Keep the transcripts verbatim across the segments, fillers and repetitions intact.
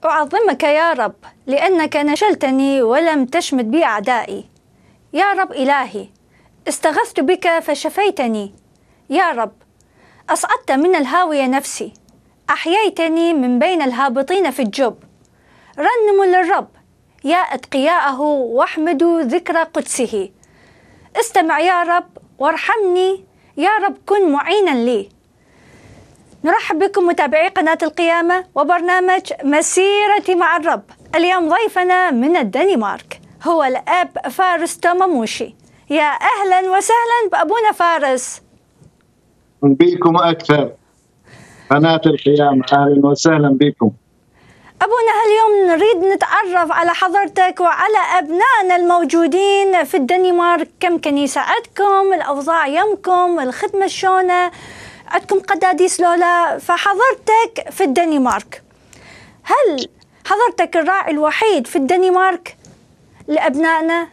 أعظمك يا رب لأنك نشلتني ولم تشمت بي أعدائي. يا رب إلهي، استغثت بك فشفيتني. يا رب، أصعدت من الهاوية نفسي، أحييتني من بين الهابطين في الجب. رنموا للرب يا أتقياءه واحمدوا ذكر قدسه. استمع يا رب وارحمني، يا رب كن معينا لي. نرحب بكم متابعي قناة القيامة وبرنامج مسيرتي مع الرب. اليوم ضيفنا من الدنمارك هو الأب فارس توماموشي. يا أهلا وسهلا بأبونا فارس. بكم أكثر قناة القيامة، أهلا وسهلا بكم. أبونا، اليوم نريد نتعرف على حضرتك وعلى أبنائنا الموجودين في الدنمارك. كم كنيسة عندكم؟ الأوضاع يمكم؟ الخدمة شلونة؟ عندكم قداديس لولا؟ فحضرتك في الدنمارك، هل حضرتك الراعي الوحيد في الدنمارك لأبنائنا؟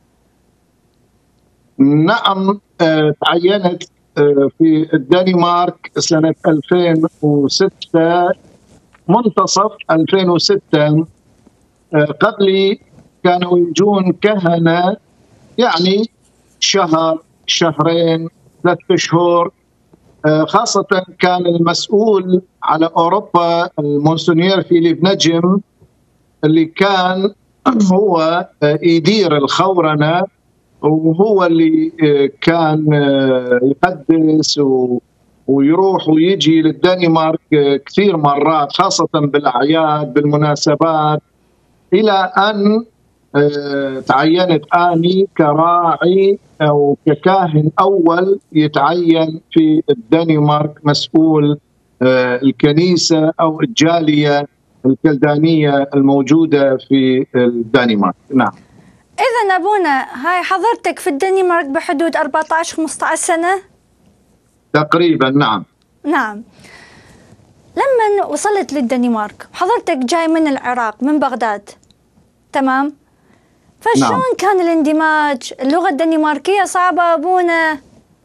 نعم، تعينت في الدنمارك سنة ألفين وستة، منتصف ألفين وستة. قبلي كانوا يجون كهنة يعني شهر شهرين ثلاثة شهور، خاصة كان المسؤول على أوروبا المونسونير فيليب نجم، اللي كان هو يدير الخورنة، وهو اللي كان يقدس ويروح ويجي للدنمارك كثير مرات، خاصة بالأعياد بالمناسبات، إلى أن تعينت أني كراعي أو ككاهن أول يتعين في الدنمارك، مسؤول الكنيسة أو الجالية الكلدانية الموجودة في الدنمارك. نعم. إذن أبونا، هاي حضرتك في الدنمارك بحدود أربعة عشر خمسة عشر سنة تقريبا. نعم نعم. لما وصلت للدنمارك حضرتك جاي من العراق، من بغداد، تمام؟ فشلون نعم. كان الاندماج؟ اللغة الدنماركية صعبة أبونا؟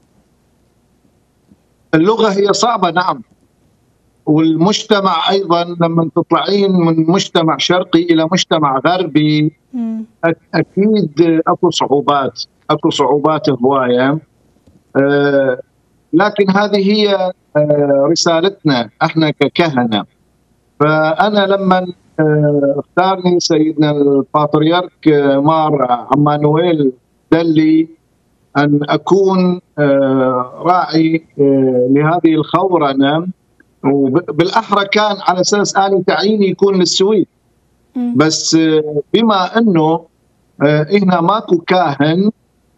اللغة هي صعبة، نعم، والمجتمع أيضا لما تطلعين من مجتمع شرقي إلى مجتمع غربي م. أكيد أكو صعوبات، أكو صعوبات هواية، أه لكن هذه هي أه رسالتنا احنا ككهنة. فأنا لما اختارني سيدنا البطريرك مار عمانويل دلي أن أكون راعي لهذه الخورنة، وبالأحرى كان على أساس آلي تعييني يكون للسويد، بس بما أنه هنا ماكو كاهن،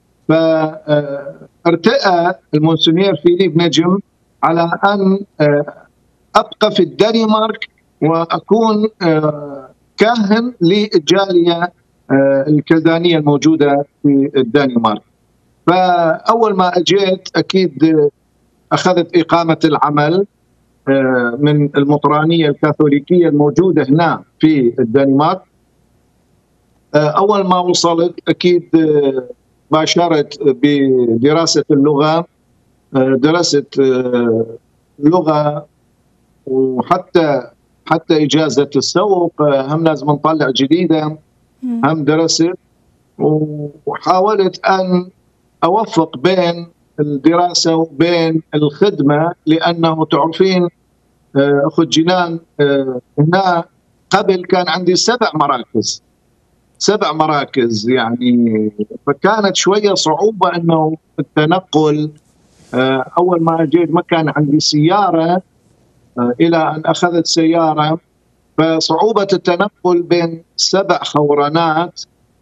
فارتأى المونسونير فيليب نجم على أن أبقى في الدنمارك وأكون كاهن للجالية الكلدانية الموجودة في الدنمارك. فأول ما أجيت أكيد أخذت إقامة العمل من المطرانية الكاثوليكية الموجودة هنا في الدنمارك. أول ما وصلت أكيد باشرت بدراسة اللغة، درست لغة، وحتى حتى إجازة السوق هم لازم نطلع جديدة، هم درست، وحاولت أن أوفق بين الدراسة وبين الخدمة، لأنه تعرفين أخو جنان هنا قبل كان عندي سبع مراكز سبع مراكز يعني، فكانت شوية صعوبة أنه التنقل. أول ما جيت ما كان عندي سيارة، إلى أن أخذت سيارة، فصعوبة التنقل بين سبع خورنات.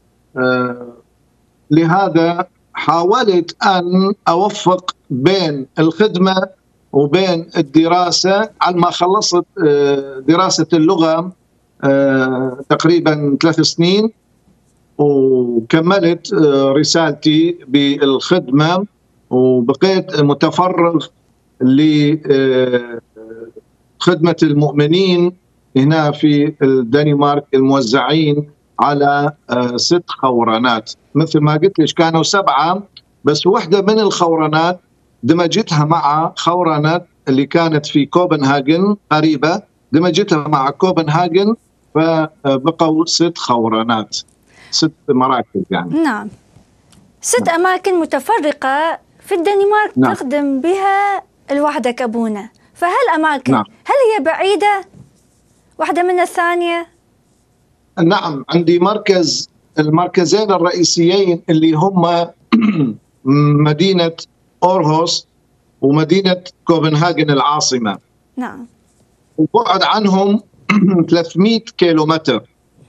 لهذا حاولت أن أوفق بين الخدمة وبين الدراسة، على ما خلصت دراسة اللغة تقريبا ثلاث سنين، وكملت رسالتي بالخدمة، وبقيت متفرغ لخدمة المؤمنين هنا في الدنمارك الموزعين على ست خورنات. مثل ما قلت لك كانوا سبعة، بس واحدة من الخورنات دمجتها مع خورنة اللي كانت في كوبنهاجن قريبة، دمجتها مع كوبنهاجن فبقوا ست خورنات، ست مراكز يعني. نعم، ست نعم. أماكن متفرقة في الدنمارك نعم. تخدم بها الوحدك أبونا، فهالأماكن نعم. هل هي بعيدة واحدة من الثانية؟ نعم، عندي مركز، المركزين الرئيسيين اللي هم مدينة أورهوس ومدينة كوبنهاجن العاصمة. نعم. وبعد عنهم ثلاثمئة كيلومتر،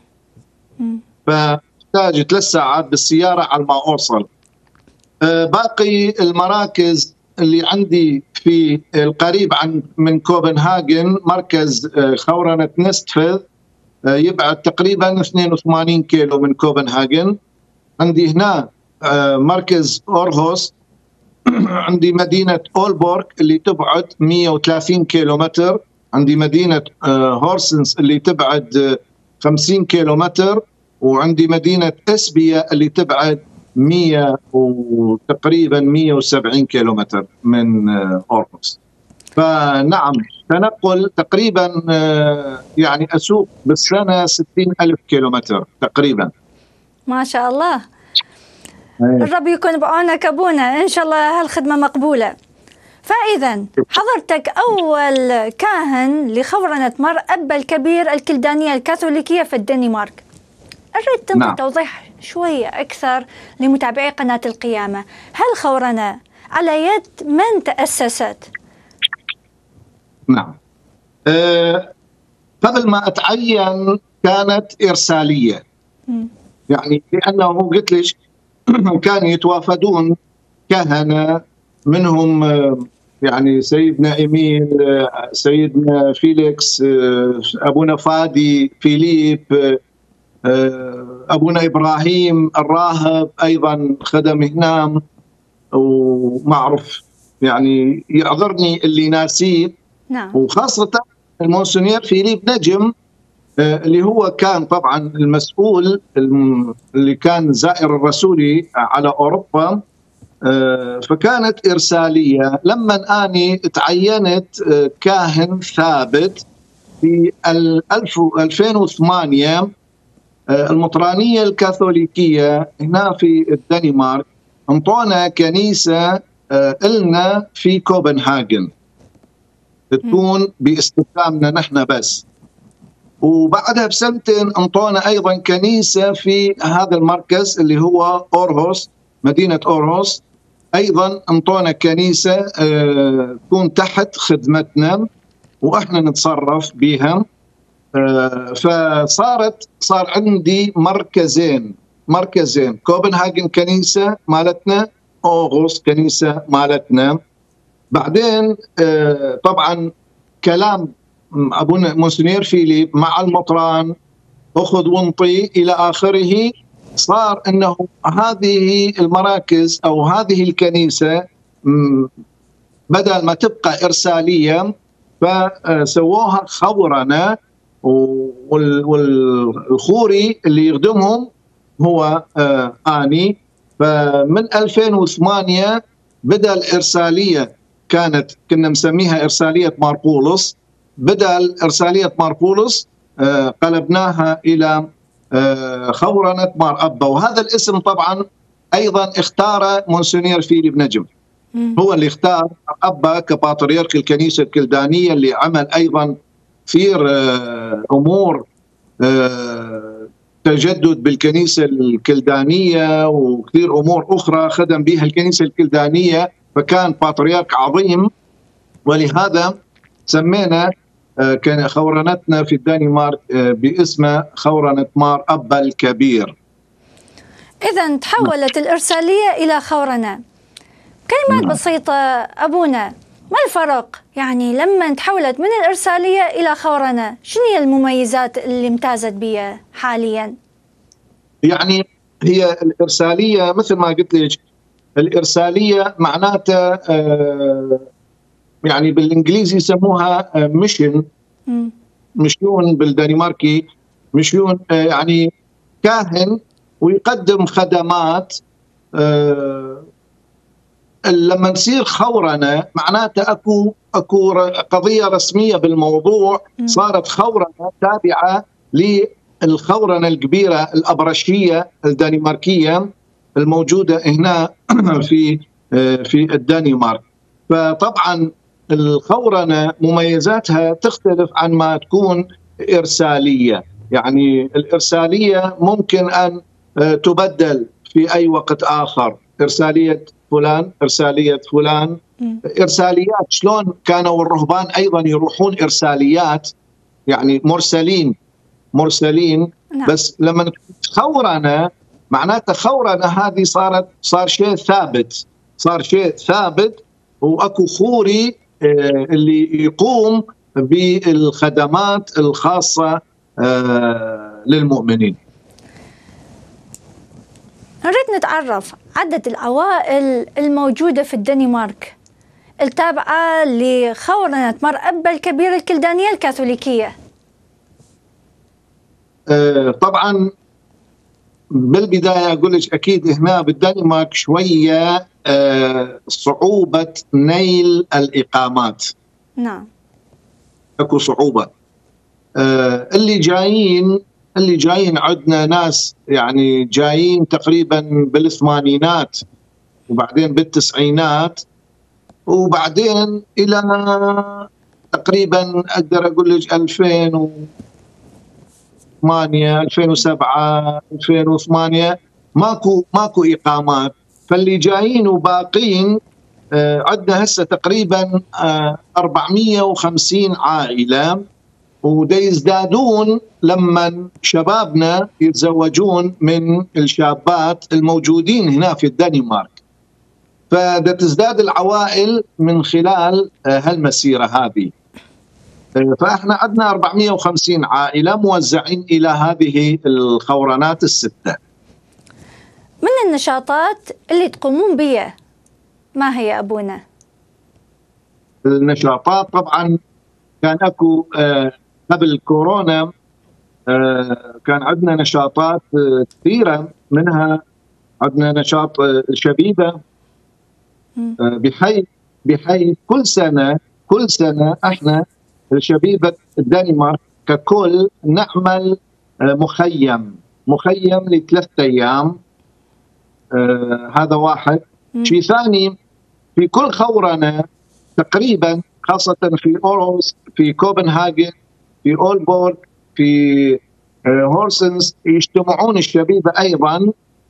فاحتاج ثلاث ساعات بالسيارة على ما أوصل. باقي المراكز اللي عندي في القريب عن من كوبنهاجن مركز خورنة نستفذ يبعد تقريبا اثنين وثمانين كيلو من كوبنهاجن. عندي هنا مركز أورهوس، عندي مدينة أولبورغ اللي تبعد مئة وثلاثين كيلومتر، عندي مدينة هورسنس اللي تبعد خمسين كيلومتر، وعندي مدينة اسبيا اللي تبعد مئة وتقريبا مئة وسبعين كيلومتر من أورهوس. فنعم، تنقل تقريبا يعني أسوق بالسنة ستين ألف كيلومتر تقريبا. ما شاء الله، الرب يكون بعونك أبونا، إن شاء الله هالخدمة مقبولة. فإذا حضرتك أول كاهن لخورنة مار أبا الكبير الكلدانية الكاثوليكية في الدنمارك. أريد تنطي نعم. توضيح شوية أكثر لمتابعي قناة القيامة، هل خورنة على يد من تأسست؟ نعم، أه قبل ما أتعين كانت إرسالية. م. يعني لأنه قلت لك كانوا يتوافدون كهنة، منهم يعني سيدنا إيميل، سيدنا فيليكس، أبونا فادي، فيليب، أبونا إبراهيم الراهب أيضا خدم هنا، ومعروف يعني يعذرني اللي ناسيه. نعم. وخاصة المونسونير فيليب نجم اللي هو كان طبعا المسؤول اللي كان زائر الرسولي على أوروبا. فكانت إرسالية. لما أني تعينت كاهن ثابت في ألفين وثمانية، المطرانية الكاثوليكية هنا في الدنمارك انطونا كنيسة إلنا في كوبنهاجن تكون باستخدامنا نحن بس، وبعدها بسنتين انطونا ايضا كنيسه في هذا المركز اللي هو أورهوس، مدينه أورهوس. ايضا انطونا كنيسه تكون تحت خدمتنا واحنا نتصرف بها. فصارت صار عندي مركزين مركزين كوبنهاجن كنيسه مالتنا، أورهوس كنيسه مالتنا. بعدين طبعا كلام أبونا مونسونير فيليب مع المطران أخذ وانطي إلى آخره، صار أنه هذه المراكز أو هذه الكنيسة بدل ما تبقى إرسالية فسووها خورنة، والخوري اللي يخدمهم هو آني. فمن ألفين وثمانية بدأ الإرسالية، كانت كنا مسميها إرسالية ماربولس، بدل إرسالية ماربولس قلبناها إلى خورنة مار أبا. وهذا الاسم طبعا أيضا اختار مونسونير فيليب نجم، هو اللي اختار أبا كباطريرك الكنيسة الكلدانية، اللي عمل أيضا كثير أمور تجدد بالكنيسة الكلدانية وكثير أمور أخرى خدم بها الكنيسة الكلدانية، فكان بطريرك عظيم. ولهذا سمينا كان خورنتنا في الدنمارك باسم خورنة مار أبا الكبير. إذن تحولت الإرسالية إلى خورنة. كلمات بسيطة أبونا، ما الفرق يعني لما تحولت من الإرسالية إلى خورنة؟ شنو هي المميزات اللي امتازت بها حاليا؟ يعني هي الإرسالية مثل ما قلت لك، الإرسالية معناتها يعني بالإنجليزي يسموها ميشن، مشيون بالدنماركي مشيون، يعني كاهن ويقدم خدمات. لما نصير خورنة معناتها اكو اكو قضيه رسميه بالموضوع، صارت خورنة تابعه للخورنة الكبيرة الأبرشية الدنماركية الموجودة هنا في في الدنمارك. فطبعا الخورنة مميزاتها تختلف عن ما تكون إرسالية، يعني الإرسالية ممكن أن تبدل في أي وقت آخر، إرسالية فلان إرسالية فلان إرساليات. شلون كانوا الرهبان أيضا يروحون إرساليات، يعني مرسلين مرسلين نعم. بس لما خورنة معناتها خورنة هذه صارت صار شيء ثابت، صار شيء ثابت واكو خوري اللي يقوم بالخدمات الخاصة للمؤمنين. نريد نتعرف عدد العوائل الموجودة في الدنمارك التابعة لخورنة مر أبا الكبير الكلدانية الكاثوليكية. طبعا بالبداية أقول لك أكيد هنا بالدنمارك شوية صعوبة نيل الإقامات. نعم. أكو صعوبة. اللي جايين اللي جايين عندنا ناس يعني جايين تقريبا بالثمانينات وبعدين بالتسعينات وبعدين إلى تقريبا أقدر أقول لك ألفين وثمانية ألفين وسبعة ألفين وثمانية ماكو ماكو إقامات. فاللي جايين وباقين عندنا هسه تقريبا أربعمئة وخمسين عائلة، ودا يزدادون لما شبابنا يتزوجون من الشابات الموجودين هنا في الدنمارك، فدا تزداد العوائل من خلال هالمسيرة هذه. فاحنا عندنا أربعمئة وخمسين عائلة موزعين إلى هذه الخورنات الستة. من النشاطات اللي تقومون بها ما هي أبونا؟ النشاطات طبعا كان اكو قبل كورونا كان عندنا نشاطات كثيرة، منها عندنا نشاط الشبيبة، بحيث بحيث كل سنة كل سنة احنا الشبيبة الدنمارك ككل نعمل مخيم مخيم لثلاث ايام. هذا واحد. شيء ثاني، في كل خورنة تقريبا خاصة في أوروس، في كوبنهاجن، في أولبورغ، في هورسنس، يجتمعون الشبيبة أيضا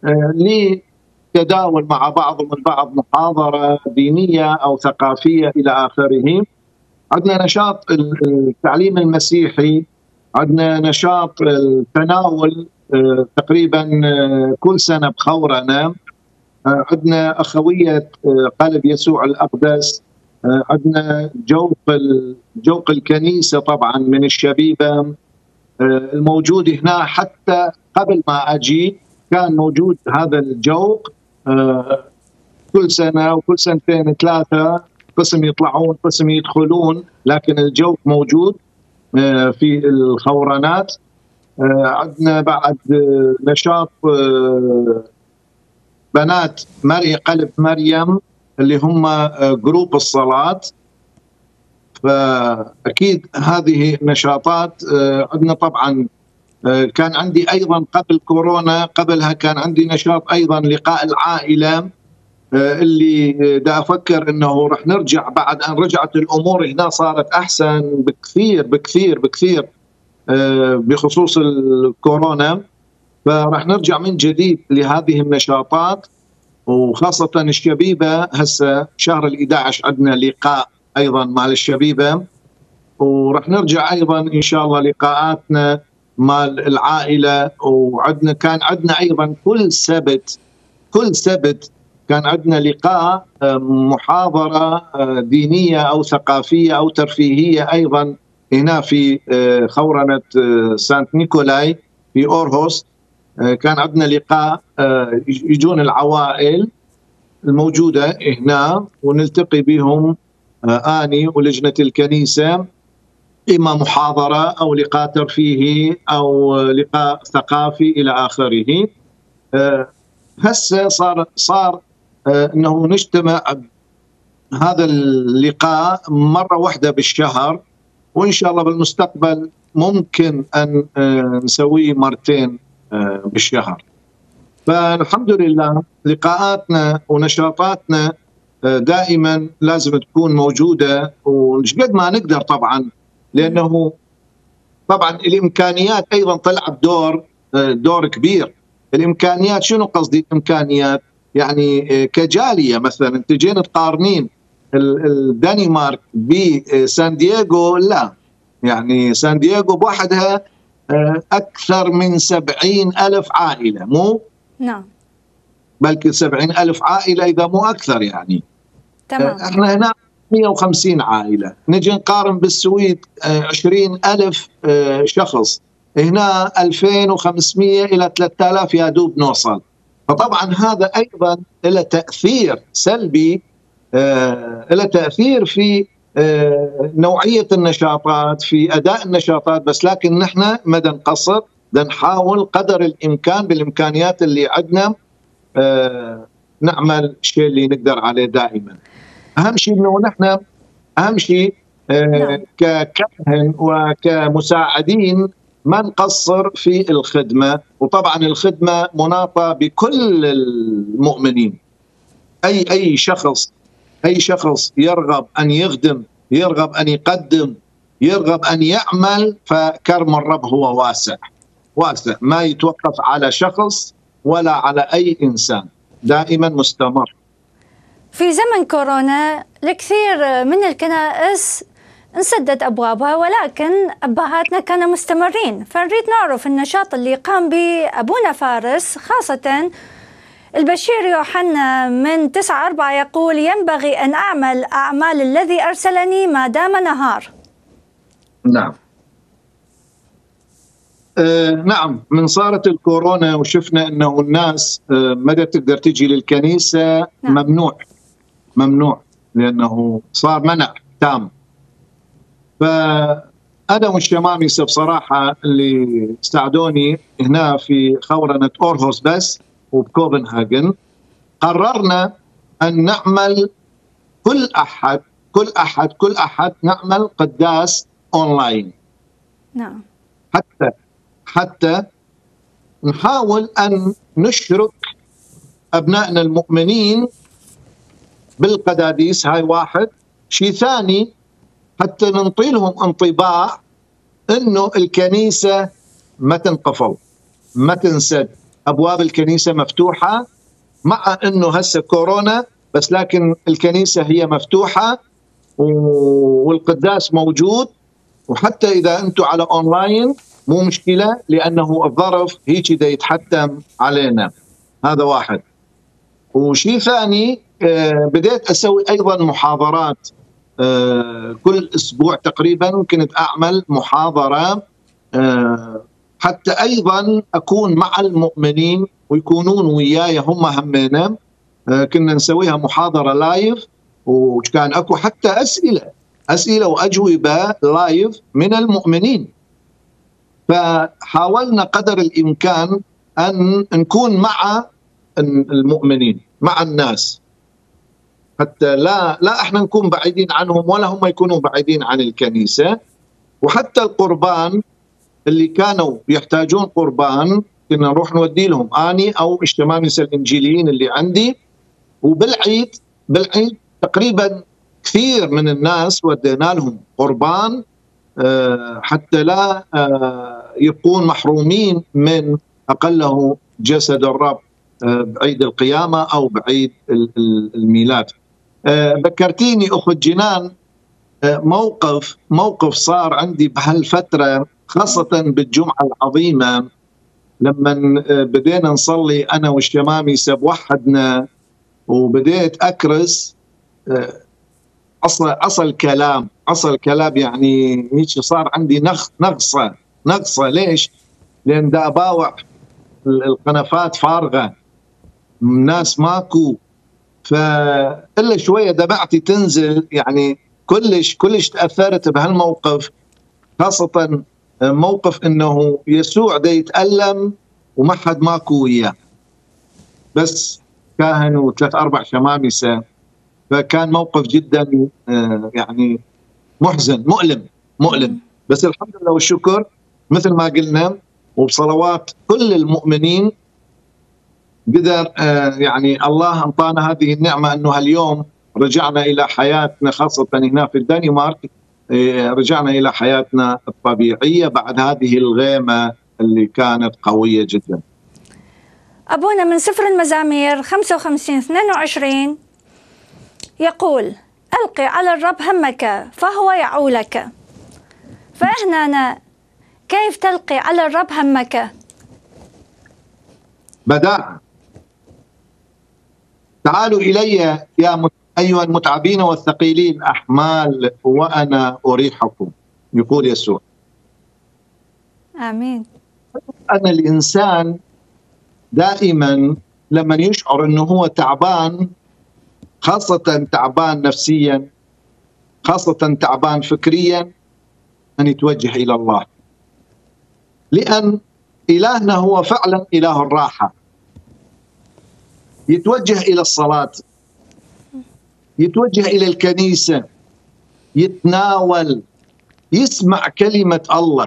لتداول مع بعض من بعض محاضرة دينية أو ثقافية إلى آخره. عندنا نشاط التعليم المسيحي، عندنا نشاط التناول تقريبا كل سنة بخورنة، عندنا أخوية قلب يسوع الأقدس، عندنا جوق جوق الكنيسة طبعا من الشبيبة الموجود هنا. حتى قبل ما أجي كان موجود هذا الجوق كل سنة وكل سنتين ثلاثة، قسم يطلعون قسم يدخلون، لكن الجوق موجود في الخورنات. عندنا بعد نشاط بنات مري قلب مريم اللي هم جروب الصلاة. فأكيد هذه نشاطات. عندنا طبعا كان عندي أيضا قبل كورونا، قبلها كان عندي نشاط أيضا لقاء العائلة، اللي دا أفكر أنه رح نرجع بعد أن رجعت الأمور هنا صارت أحسن بكثير بكثير بكثير بخصوص الكورونا، فرح نرجع من جديد لهذه النشاطات. وخاصة الشبيبة هسه شهر الإحادى عشر عندنا لقاء أيضا مع الشبيبة، ورح نرجع أيضا إن شاء الله لقاءاتنا مع العائلة. وعندنا كان عندنا أيضا كل سبت كل سبت كان عندنا لقاء محاضرة دينية أو ثقافية أو ترفيهية أيضا هنا في خورنة سانت نيكولاي في أورهوس. كان عندنا لقاء يجون العوائل الموجودة هنا ونلتقي بهم آني ولجنة الكنيسة، إما محاضرة أو لقاء ترفيهي أو لقاء ثقافي إلى آخره. هسه صار صار أنه نجتمع هذا اللقاء مرة واحدة بالشهر، وإن شاء الله بالمستقبل ممكن أن نسويه مرتين بالشهر. فالحمد لله لقاءاتنا ونشاطاتنا دائما لازم تكون موجودة وشقد ما نقدر طبعا، لأنه طبعا الإمكانيات أيضا تلعب دور دور كبير. الإمكانيات شنو قصدي الإمكانيات؟ يعني كجالية مثلا تجين تقارنين الدنمارك بسان دييغو، لا يعني سان دييغو بوحدها أكثر من سبعين ألف عائلة، مو نعم بلكي سبعين ألف عائلة إذا مو أكثر يعني. تمام. احنا هنا مئة وخمسين عائلة، نجي نقارن بالسويد عشرين ألف شخص، هنا ألفين وخمسمئة إلى ثلاثة آلاف يا دوب نوصل. فطبعا هذا أيضا له تأثير سلبي، له تأثير في نوعية النشاطات، في أداء النشاطات. بس لكن نحن ما نقصر، نحاول قدر الإمكان بالإمكانيات اللي عندنا نعمل الشيء اللي نقدر عليه دائما. أهم شيء إنه نحن أهم شيء ككاهن وكمساعدين ما نقصر في الخدمة. وطبعا الخدمة مناطة بكل المؤمنين، أي أي شخص أي شخص يرغب أن يخدم، يرغب أن يقدم، يرغب أن يعمل، فكرم الرب هو واسع واسع، ما يتوقف على شخص ولا على أي إنسان، دائما مستمر. في زمن كورونا الكثير من الكنائس انسدت أبوابها، ولكن أبهاتنا كانوا مستمرين. فنريد نعرف النشاط اللي قام به أبونا فارس، خاصة البشير يوحنا من تسعة أربعة يقول: ينبغي أن أعمل أعمال الذي أرسلني ما دام نهار. نعم آه نعم من صارت الكورونا وشفنا أنه الناس آه مدى تقدر تجي للكنيسة. نعم. ممنوع ممنوع لأنه صار منع تام. فأنا والشمامسة بصراحة اللي ساعدوني هنا في خورنة أورهوس بس وبكوبنهاجن، قررنا أن نعمل كل أحد كل أحد كل أحد نعمل قداس أونلاين. نعم. حتى حتى نحاول أن نشرك أبنائنا المؤمنين بالقداديس. هاي واحد. شيء ثاني، حتى ننطي لهم انطباع انه الكنيسه ما تنقفل، ما تنسد، ابواب الكنيسه مفتوحه، مع انه هسه كورونا بس لكن الكنيسه هي مفتوحه والقداس موجود. وحتى اذا انتم على اونلاين مو مشكله، لانه الظرف هيك دا يتحتم علينا. هذا واحد. وشيء ثاني، بديت اسوي ايضا محاضرات كل اسبوع تقريبا. كنت اعمل محاضره حتى ايضا اكون مع المؤمنين ويكونون وياي هم همينا. كنا نسويها محاضره لايف، وكان اكو حتى اسئله اسئله واجوبه لايف من المؤمنين. فحاولنا قدر الامكان ان نكون مع المؤمنين، مع الناس، حتى لا لا احنا نكون بعيدين عنهم ولا هم يكونوا بعيدين عن الكنيسه. وحتى القربان اللي كانوا يحتاجون قربان كنا نروح نودي لهم اني او الشمامسه الانجيليين اللي عندي. وبالعيد بالعيد تقريبا كثير من الناس ودينا لهم قربان حتى لا يبقون محرومين من اقله جسد الرب بعيد القيامه او بعيد الميلاد. ذكرتيني اخت جنان موقف موقف صار عندي بهالفتره، خاصه بالجمعه العظيمه لما بدينا نصلي انا والشمامسه بوحدنا وبديت اكرس. اصل اصل كلام اصل كلام يعني هيك صار عندي نغص نغصه نغصه. ليش؟ لان دا اباوع القنفات فارغه، الناس ماكو، فإلا شويه دمعتي تنزل. يعني كلش كلش تاثرت بهالموقف، خاصه موقف انه يسوع دا يتالم وما حد ماكو وياه، بس كاهن وثلاث اربع شمامسه. فكان موقف جدا يعني محزن، مؤلم مؤلم بس الحمد لله والشكر مثل ما قلنا وبصلوات كل المؤمنين قدر يعني الله أعطانا هذه النعمة أنه اليوم رجعنا إلى حياتنا، خاصة هنا في الدنمارك رجعنا إلى حياتنا الطبيعية بعد هذه الغيمة اللي كانت قوية جدا. أبونا من سفر المزامير خمسة وخمسين اثنين وعشرين يقول: ألقي على الرب همك فهو يعولك. فإحنا أنا كيف تلقي على الرب همك؟ بدأ تعالوا إلي يا أيها المتعبين والثقيلين أحمال وأنا أريحكم، يقول يسوع. آمين. أن الإنسان دائما لما يشعر أنه هو تعبان، خاصة تعبان نفسيا، خاصة تعبان فكريا، أن يتوجه إلى الله، لأن إلهنا هو فعلا إله الراحة. يتوجه إلى الصلاة، يتوجه إلى الكنيسة، يتناول، يسمع كلمة الله.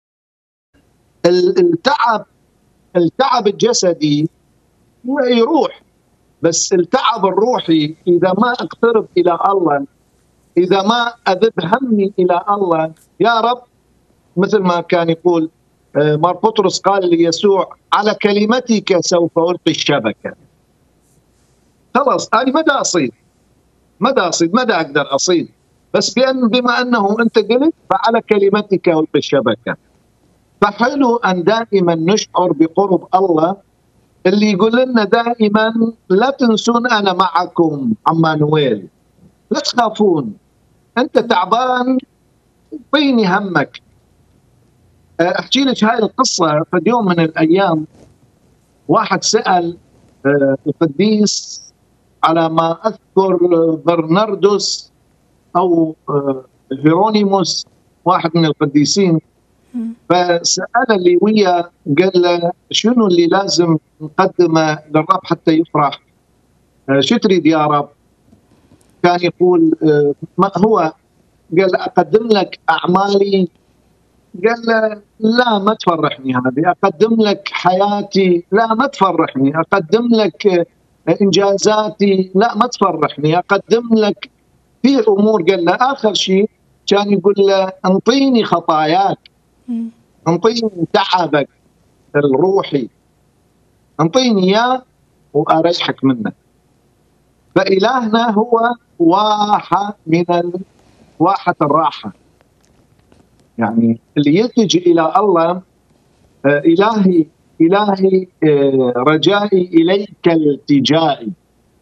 التعب التعب الجسدي يروح، بس التعب الروحي إذا ما أقترب إلى الله، إذا ما أذب همي إلى الله، يا رب مثل ما كان يقول مار بطرس قال ليسوع: على كلمتك سوف ألقي الشبكة. خلاص أنا مدى أصيد مدى أصيد مدى أقدر أصيد، بس بأن بما أنه أنت قلت فعلى كلمتك ألقي الشبكة. فحلو أن دائما نشعر بقرب الله اللي يقول لنا دائما: لا تنسون أنا معكم عمانويل، لا تخافون، أنت تعبان اعطيني همك. أحكي لك هاي القصة. في يوم من الأيام واحد سأل القديس على ما أذكر برناردوس أو هيرونيموس، واحد من القديسين، فسأل اللي وياه قال له: شنو اللي لازم نقدمه للرب حتى يفرح؟ شو تريد يا رب؟ كان يقول: ما هو؟ قال: أقدم لك أعمالي. قال له: لا ما تفرحني هذه. أقدم لك حياتي؟ لا ما تفرحني. أقدم لك إنجازاتي؟ لا ما تفرحني. أقدم لك في أمور. قال له آخر شيء كان يقول له: انطيني خطاياك، انطيني تعبك الروحي، انطيني إياه وأريحك منه. فإلهنا هو واحة من واحة الراحة، يعني اللي يلتجي إلى الله: إلهي إلهي رجائي إليك التجائي.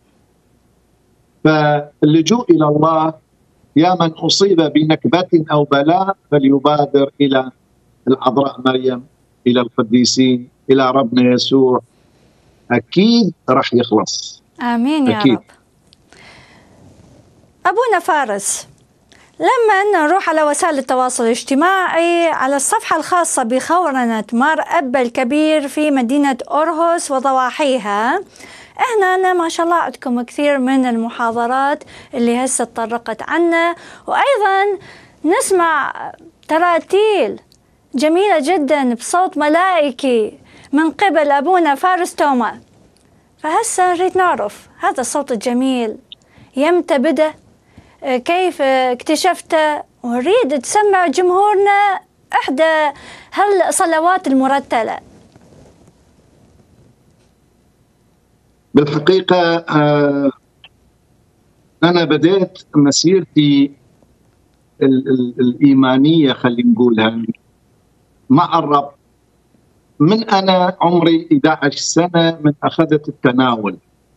فاللجوء إلى الله: يا من أصيب بنكبة أو بلاء فليبادر إلى العذراء مريم، إلى القديسين، إلى ربنا يسوع، أكيد راح يخلص. آمين يا أكيد. رب. أبونا فارس، لما نروح على وسائل التواصل الاجتماعي على الصفحة الخاصة بخورنة مار أبا الكبير في مدينة أورهوس وضواحيها، احنا أنا ما شاء الله عندكم كثير من المحاضرات اللي هسه تطرقت عنا، وأيضا نسمع تراتيل جميلة جدا بصوت ملائكي من قبل أبونا فارس توما. فهسه نريد نعرف هذا الصوت الجميل يمتى بدأ، كيف اكتشفته، ونريد تسمع جمهورنا إحدى هالصلوات المرتلة. بالحقيقة أنا بديت مسيرتي الإيمانية خلينا نقولها مع الرب من أنا عمري إحدى عشرة سنة، من أخذت التناول.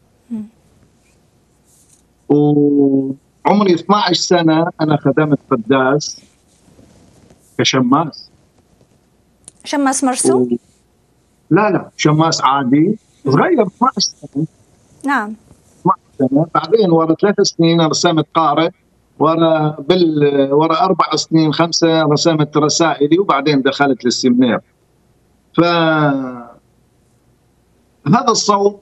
وعمري اثنتي عشرة سنة أنا خدمت قداس كشماس. شماس مرسوم؟ و... لا لا شماس عادي صغير، اثنتي عشرة سنة. نعم. اثنتي عشرة سنة. بعدين ورا ثلاث سنين رسمت قارئ، ورا بال ورا أربع سنين خمسة رسمت رسائلي، وبعدين دخلت للسيمنير. فهذا الصوت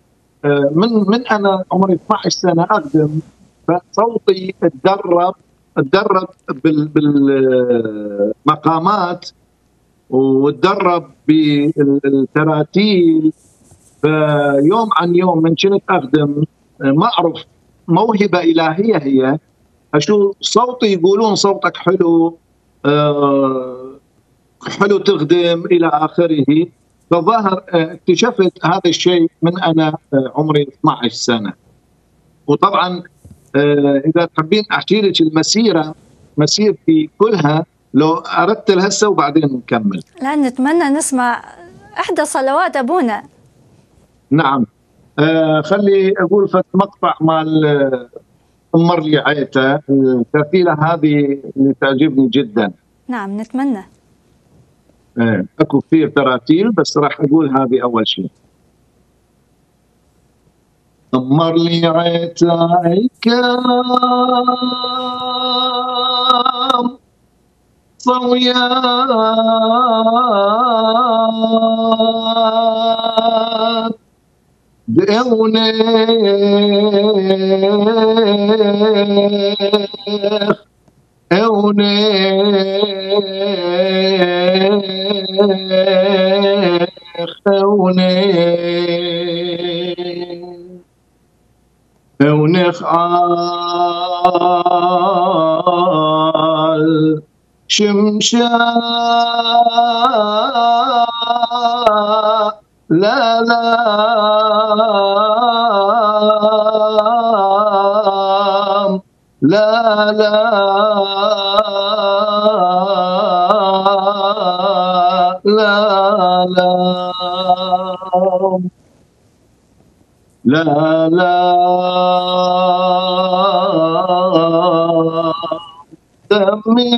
من من أنا عمري اثنتي عشرة سنة أخدم، فصوتي تدرب تدرب بالمقامات وتدرب بالتراتيل. فيوم عن يوم من كنت أخدم ما أعرف موهبة إلهية هي، أشوف صوتي يقولون صوتك حلو، أه حلو تخدم إلى آخره. فظهر اكتشفت هذا الشيء من أنا عمري اثني عشر سنة. وطبعا إذا تحبين أحكي لك المسيرة مسيرتي كلها لو أردت هسه وبعدين نكمل. لا، نتمنى نسمع إحدى صلوات أبونا. نعم. آه خلي أقول فت مقطع مال أمر لي عيته، الترتيلة هذه اللي تعجبني جدا. نعم نتمنى. آه أكو كثير تراتيل بس راح أقول هذه أول شيء. أمر لي عيتك صويات أونيخ أونيخ أونيخ أونيخ عال شمشا لا لا لا لا لا لا لا دمي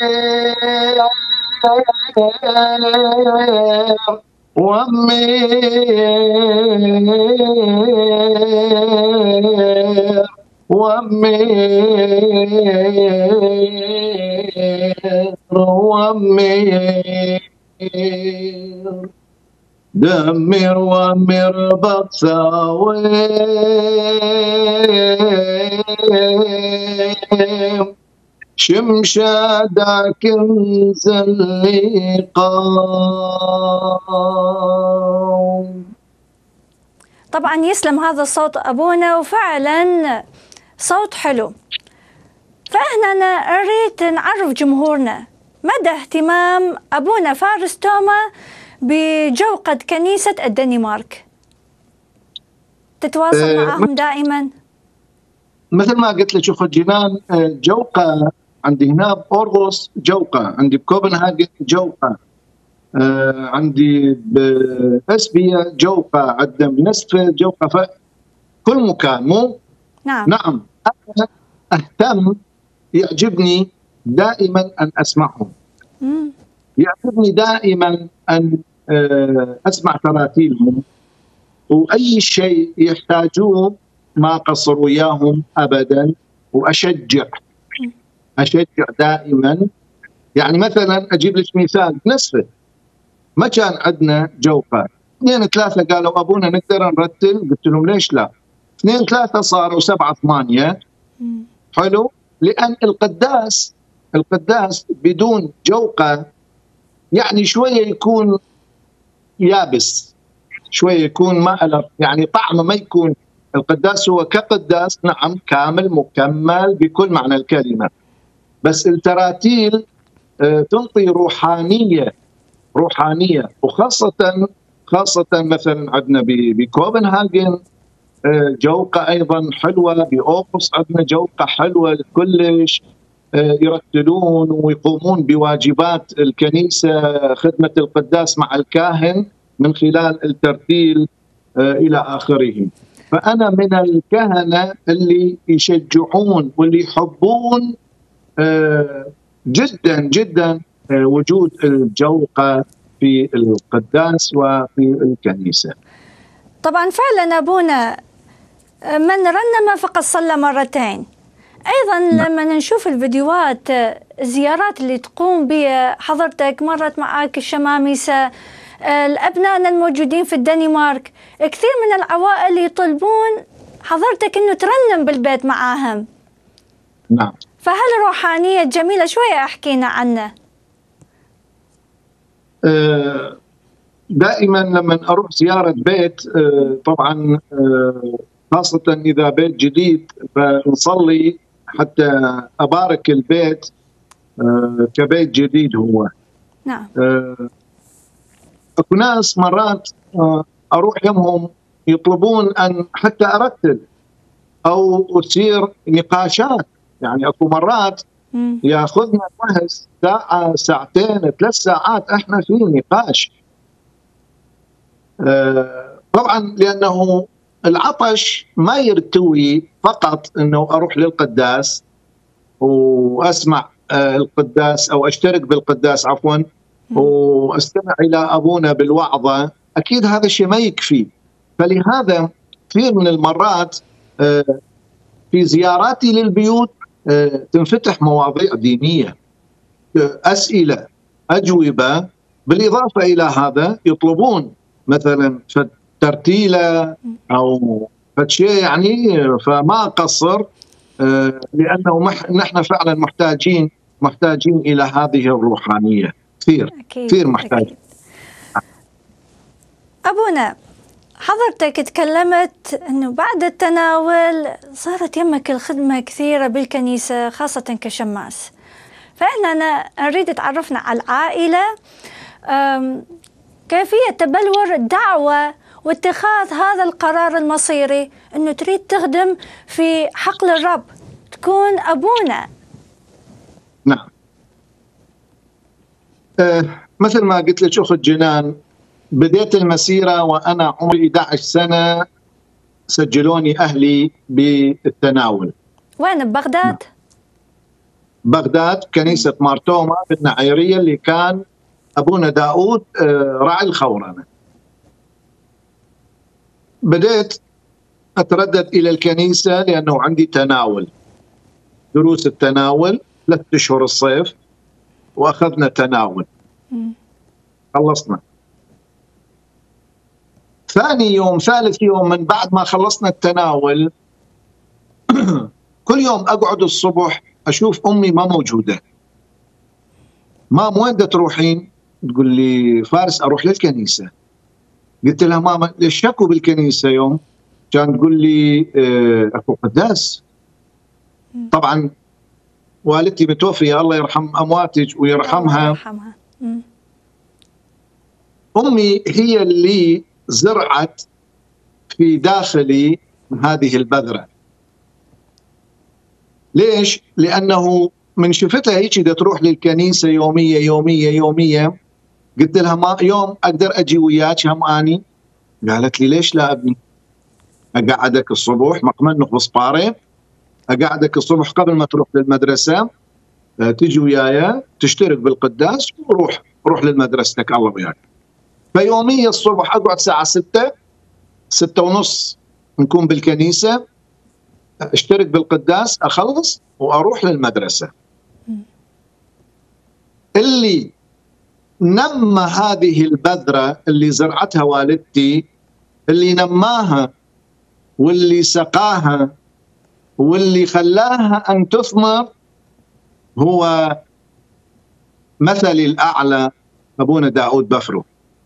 ومير ومير ومير دمر ومر بتصاوي شمشادا كنز اللقاء. طبعا يسلم هذا الصوت أبونا، وفعلا صوت حلو. فإحنا نريد نعرف جمهورنا مدى اهتمام أبونا فارس توما بجوقة كنيسة الدنمارك. تتواصل أه معهم دائما؟ مثل ما قلت لك أخت جنان، جوقة عندي هنا بأورغوس، جوقة عندي بكوبنهاجن، جوقة آه عندي بأسبيا، جوقة عندنا بنسفة، جوقة في كل مكان. مو نعم نعم أنا أهتم، يعجبني دائما أن أسمعهم. مم. يعجبني دائما أن آه أسمع تراتيلهم، وأي شيء يحتاجوه ما قصر وياهم أبدا، وأشجع أشجع دائما. يعني مثلا أجيب لك مثال، نسفة ما كان عندنا جوقة، اثنين ثلاثة قالوا أبونا نقدر نرتل، قلت لهم ليش لا، اثنين ثلاثة صاروا سبعة ثمانية. حلو، لأن القداس القداس بدون جوقة يعني شوية يكون يابس، شوية يكون ما له يعني طعمه ما يكون. القداس هو كقداس نعم كامل مكمل بكل معنى الكلمة، بس التراتيل تنطي روحانية روحانية وخاصة خاصة مثلا عندنا بكوبنهاجن جوقة أيضا حلوة، بأورغوس عندنا جوقة حلوة كلش، يرتلون ويقومون بواجبات الكنيسة، خدمة القداس مع الكاهن من خلال الترتيل إلى آخره. فأنا من الكهنة اللي يشجعون واللي يحبون جدا جدا وجود الجوقة في القداس وفي الكنيسة. طبعا فعلا أبونا من رنم فقد صلى مرتين. أيضا لما نشوف الفيديوهات الزيارات اللي تقوم بها حضرتك، مرت معك الشمامسة، الأبناء الموجودين في الدنمارك، كثير من العوائل يطلبون حضرتك أنه ترنم بالبيت معاهم. نعم. فهالروحانية الجميلة شوية احكينا عنها. دائما لما اروح زياره بيت طبعا خاصه اذا بيت جديد فنصلي حتى ابارك البيت كبيت جديد هو. نعم. اكو ناس مرات اروح يمهم يطلبون ان حتى ارتل او تصير نقاشات، يعني اكو مرات ياخذنا وقت ساعه ساعتين ثلاث ساعات احنا في نقاش. طبعا لانه العطش ما يرتوي فقط انه اروح للقداس واسمع القداس او اشترك بالقداس عفوا واستمع الى ابونا بالوعظه، اكيد هذا الشيء ما يكفي. فلهذا كثير من المرات في زياراتي للبيوت تنفتح مواضيع دينيه، اسئله اجوبه، بالاضافه الى هذا يطلبون مثلا ترتيله او شيء يعني، فما اقصر لانه نحن فعلا محتاجين محتاجين الى هذه الروحانيه كثير كثير محتاج. ابونا حضرتك تكلمت انه بعد التناول صارت يمك الخدمه كثيره بالكنيسه خاصه كشماس، فاحنا نريد تعرفنا على العائله، كيفيه تبلور الدعوه واتخاذ هذا القرار المصيري انه تريد تخدم في حقل الرب تكون ابونا. نعم. أه مثل ما قلت لك اخت جنان، بديت المسيره وانا عمري أحد عشر سنه، سجلوني اهلي بالتناول. وين ببغداد؟ نعم. بغداد، كنيسه مارتوما بالنعيريه اللي كان ابونا داود راعي الخورنه. بديت اتردد الى الكنيسه لانه عندي تناول، دروس التناول ثلاث اشهر الصيف واخذنا تناول. م. خلصنا. ثاني يوم ثالث يوم من بعد ما خلصنا التناول كل يوم اقعد الصبح اشوف امي ما موجوده. مام وين تروحين؟ تقول لي فارس اروح للكنيسه. قلت لها ماما ليش شكوا بالكنيسه يوم؟ كانت تقول لي اكو قداس. طبعا والدتي متوفيه الله يرحم امواتك ويرحمها. الله يرحمها. امي هي اللي زرعت في داخلي هذه البذره. ليش؟ لانه من شفتها هيك بدها تروح للكنيسه يوميه يوميه يوميه. قلت لها ما يوم اقدر اجي وياك هم اني؟ قالت لي ليش لا ابني؟ اقعدك الصبح مقمنخ بصباري، اقعدك الصبح قبل ما تروح للمدرسه تجي وياي تشترك بالقداس وروح روح للمدرستك الله وياك. فيوميا الصبح اقعد الساعه ستة ستة ونص نكون بالكنيسه، اشترك بالقداس اخلص واروح للمدرسه. اللي نمى هذه البذره اللي زرعتها والدتي، اللي نماها واللي سقاها واللي خلاها ان تثمر هو مثلي الاعلى ابونا داود بفرو،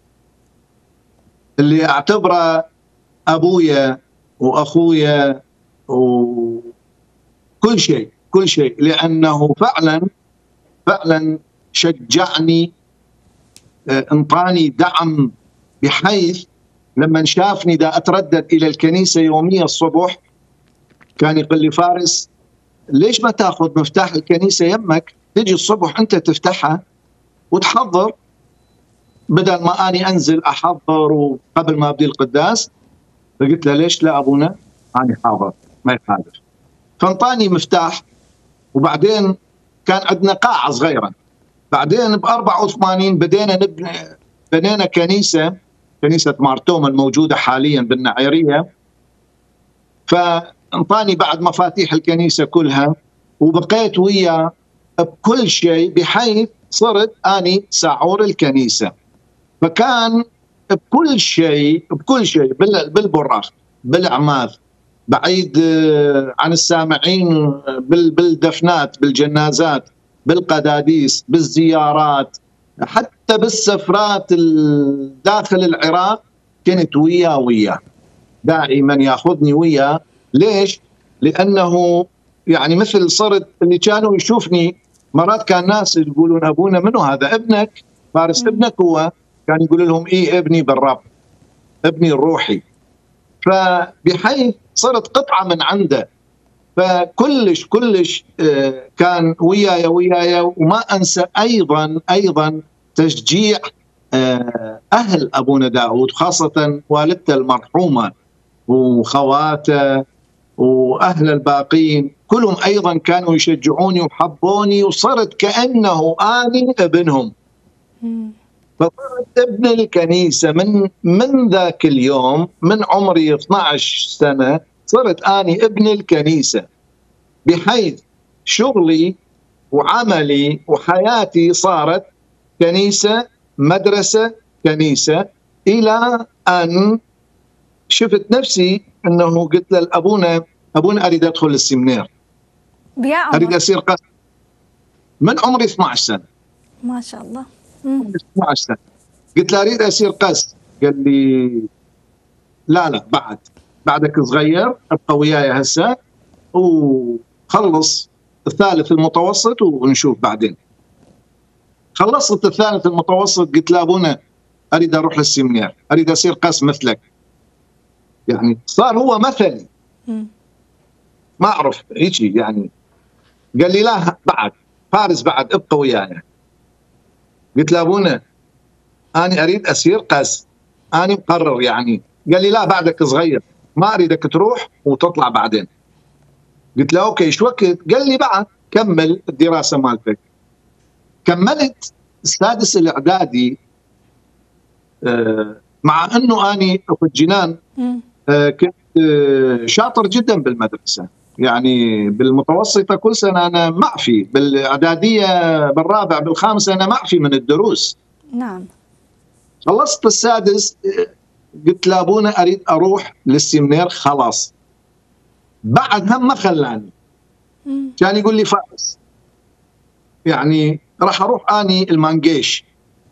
اللي اعتبره ابويا واخويا وكل شيء كل شيء، لانه فعلا فعلا شجعني، انطاني دعم، بحيث لما شافني دا اتردد الى الكنيسه يوميا الصبح كان يقول لي فارس ليش ما تاخذ مفتاح الكنيسه يمك تجي الصبح انت تفتحها وتحضر، بدل ما اني انزل احضر وقبل ما ابدي القداس. فقلت له ليش لا ابونا؟ اني حاضر ما يخالف. فانطاني مفتاح، وبعدين كان عندنا قاعه صغيره. بعدين ب أربعة وثمانين بدينا نبني بنينا كنيسه كنيسه مارتوما الموجوده حاليا بالنعيريه. فانطاني بعد مفاتيح الكنيسه كلها وبقيت وياه بكل شيء، بحيث صرت اني ساعور الكنيسه. فكان بكل شيء بكل شيء بالبراق بالعماد بعيد عن السامعين بالدفنات، بالجنازات، بالقداديس، بالزيارات، حتى بالسفرات داخل العراق كنت وياه وياه دائما ياخذني وياه. ليش؟ لانه يعني مثل صرت اللي كانوا يشوفني مرات كان ناس يقولون ابونا منو هذا؟ ابنك فارس؟ ابنك هو؟ كان يقول لهم ايه ابني بالرب، ابني الروحي. فبحيث صرت قطعه من عنده، فكلش كلش كان وياي وياي. وما انسى ايضا ايضا تشجيع اهل ابونا داود، خاصه والدته المرحومه وخواته واهل الباقين كلهم ايضا كانوا يشجعوني وحبوني، وصرت كانه اني ابنهم. فصرت ابن الكنيسه من من ذاك اليوم، من عمري اثنعش سنه صرت اني ابن الكنيسه، بحيث شغلي وعملي وحياتي صارت كنيسه مدرسه كنيسه، الى ان شفت نفسي انه قلت لابونا ابونا اريد ادخل السيمينار، اريد اصير قس من عمري اثنعش سنه. ما شاء الله. اثنعش سنه قلت له اريد اصير قس. قال لي لا لا بعد بعدك صغير، ابقى وياي هسه وخلص الثالث المتوسط ونشوف بعدين. خلصت الثالث المتوسط قلت له ابونا اريد اروح للسيمينار، اريد اصير قس مثلك. يعني صار هو مثلي، ما اعرف هيك يعني. قال لي لا بعد فارس بعد ابقى وياي. قلت له ابونا انا اريد اصير قس، انا مقرر يعني. قال لي لا بعدك صغير، ما اريدك تروح وتطلع بعدين. قلت له اوكي ايش وقت؟ قال لي بعد كمل الدراسه مالتك. كملت السادس الاعدادي، مع انه اني في الجنان كنت شاطر جدا بالمدرسه، يعني بالمتوسطه كل سنه انا معفي، بالاعداديه بالرابع بالخامس انا معفي من الدروس. نعم. خلصت السادس قلت لابونا اريد اروح للسيمينار خلاص. بعد هم ما خلاني، كان يقول لي فارس يعني راح اروح اني المانجيش،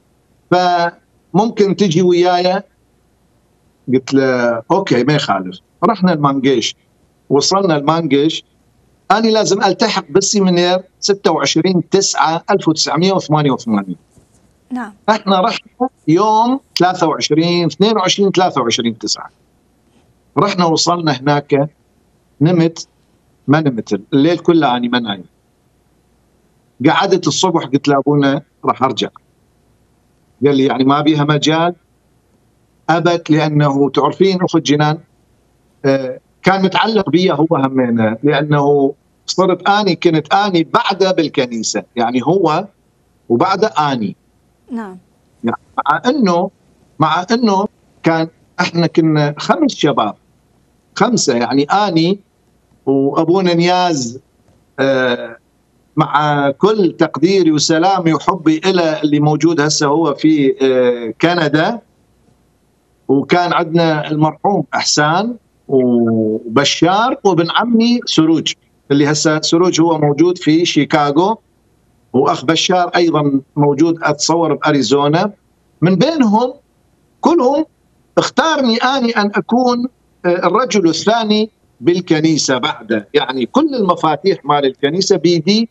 فممكن تجي وياي؟ قلت له اوكي ما يخالف. رحنا المانجيش، وصلنا المانجيش، انا لازم التحق بالسيمينار ستة وعشرين تسعة ألف وتسعمئة وثمانية وثمانين. نعم. احنا رحنا يوم ثلاثة وعشرين اثنين وعشرين ثلاثة وعشرين تسعة. رحنا وصلنا هناك، نمت ما نمت الليل كله اني ما نايم. قعدت الصبح قلت له ابونا راح ارجع. قال لي يعني ما بيها مجال؟ ابت، لانه تعرفين اخت جنان آه كان متعلق بي هو همينه، لانه صرت اني كنت اني بعده بالكنيسه، يعني هو وبعده اني. نعم. يعني مع انه مع انه كان احنا كنا خمس شباب، خمسه يعني اني وابونا نياز، آه مع كل تقديري وسلامي وحبي إلى اللي موجود هسه هو في آه كندا، وكان عندنا المرحوم احسان وبشار وابن عمي سروج، اللي هسه سروج هو موجود في شيكاغو، واخ بشار ايضا موجود اتصور باريزونا. من بينهم كلهم اختارني اني ان اكون الرجل الثاني بالكنيسه بعده، يعني كل المفاتيح مال الكنيسه بيدي،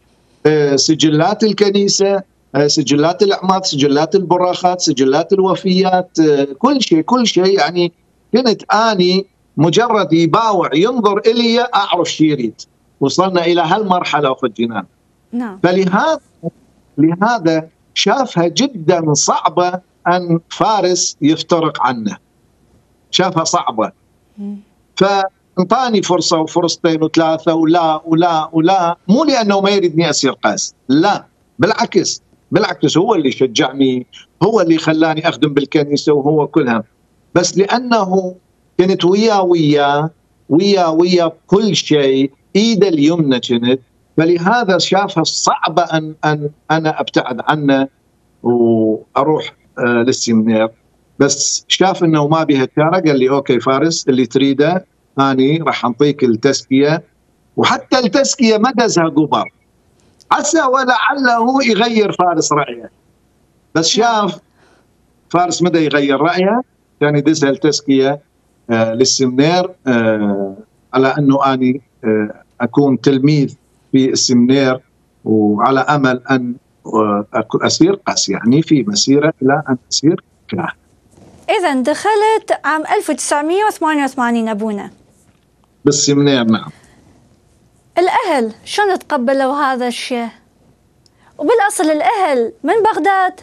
سجلات الكنيسه، سجلات الاعماد، سجلات البراخات، سجلات الوفيات، كل شيء كل شيء. يعني كنت اني مجرد يباوع ينظر الي اعرف شو يريد. وصلنا الى هالمرحله اخت جنان. نعم. فلهذا لهذا شافها جدا صعبه ان فارس يفترق عنه، شافها صعبه. فانطاني فرصه وفرصتين وثلاثه ولا ولا ولا، مو لانه ما يريدني اصير قاس، لا بالعكس بالعكس، هو اللي شجعني، هو اللي خلاني اخدم بالكنيسه وهو كلها، بس لانه كنت وياه وياه وياه وياه بكل شيء، ايده اليمنى كنت، فلهذا شافها صعبه ان ان انا ابتعد عنه واروح آه للسيمينار. بس شاف انه ما بيها تاره، قال لي اوكي فارس اللي تريده أني راح أنطيك التزكية، وحتى التزكية ما دزها قبر، عسى ولعله يغير فارس رأيه. بس شاف فارس مدى يغير رأيه، كان يدزها التزكية آه للسمنير آه على أنه أني آه أكون تلميذ في السمنير، وعلى أمل أن آه أصير قس، يعني في مسيرة إلى أن أصير كاهن. إذا دخلت عام ألف وتسعمئة وثمانية وثمانين أبونا بالسمنير. نعم. الأهل شلون تقبلوا هذا الشيء؟ وبالأصل الأهل من بغداد؟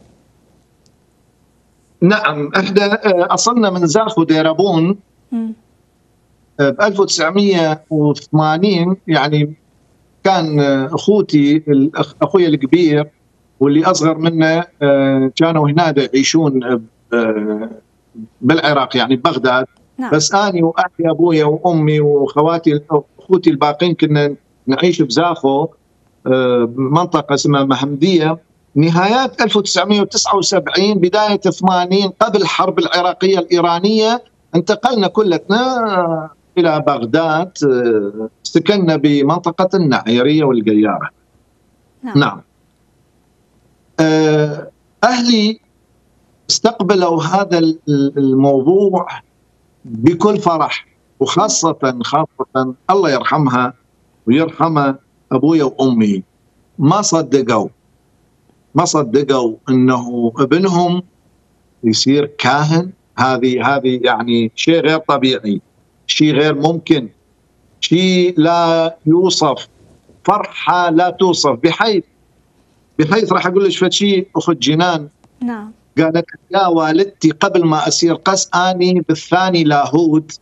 نعم، احنا أصلنا من زاخو ديربون ب ألف وتسعمئة وثمانين، يعني كان أخوتي أخوي الكبير واللي أصغر منه كانوا هنا يعيشون بالعراق، يعني ببغداد. نعم. بس أنا وأهلي أبويا وأمي وخواتي أخوتي الباقين كنا نعيش بزاخو منطقة اسمها محمدية. نهايات ألف وتسعمئة وتسعة وسبعين بداية ثمانين قبل الحرب العراقية الإيرانية انتقلنا كلتنا إلى بغداد، سكننا بمنطقة النعيرية والقيارة. نعم, نعم. أهلي استقبلوا هذا الموضوع بكل فرح، وخاصة خاصة الله يرحمها ويرحمها أبويا وأمي، ما صدقوا ما صدقوا أنه ابنهم يصير كاهن. هذه هذه يعني شيء غير طبيعي، شيء غير ممكن، شيء لا يوصف، فرحة لا توصف، بحيث بحيث راح أقول لك شيء أخت جنان. نعم. قالت يا والدتي قبل ما أصير قس أني بالثاني لاهوت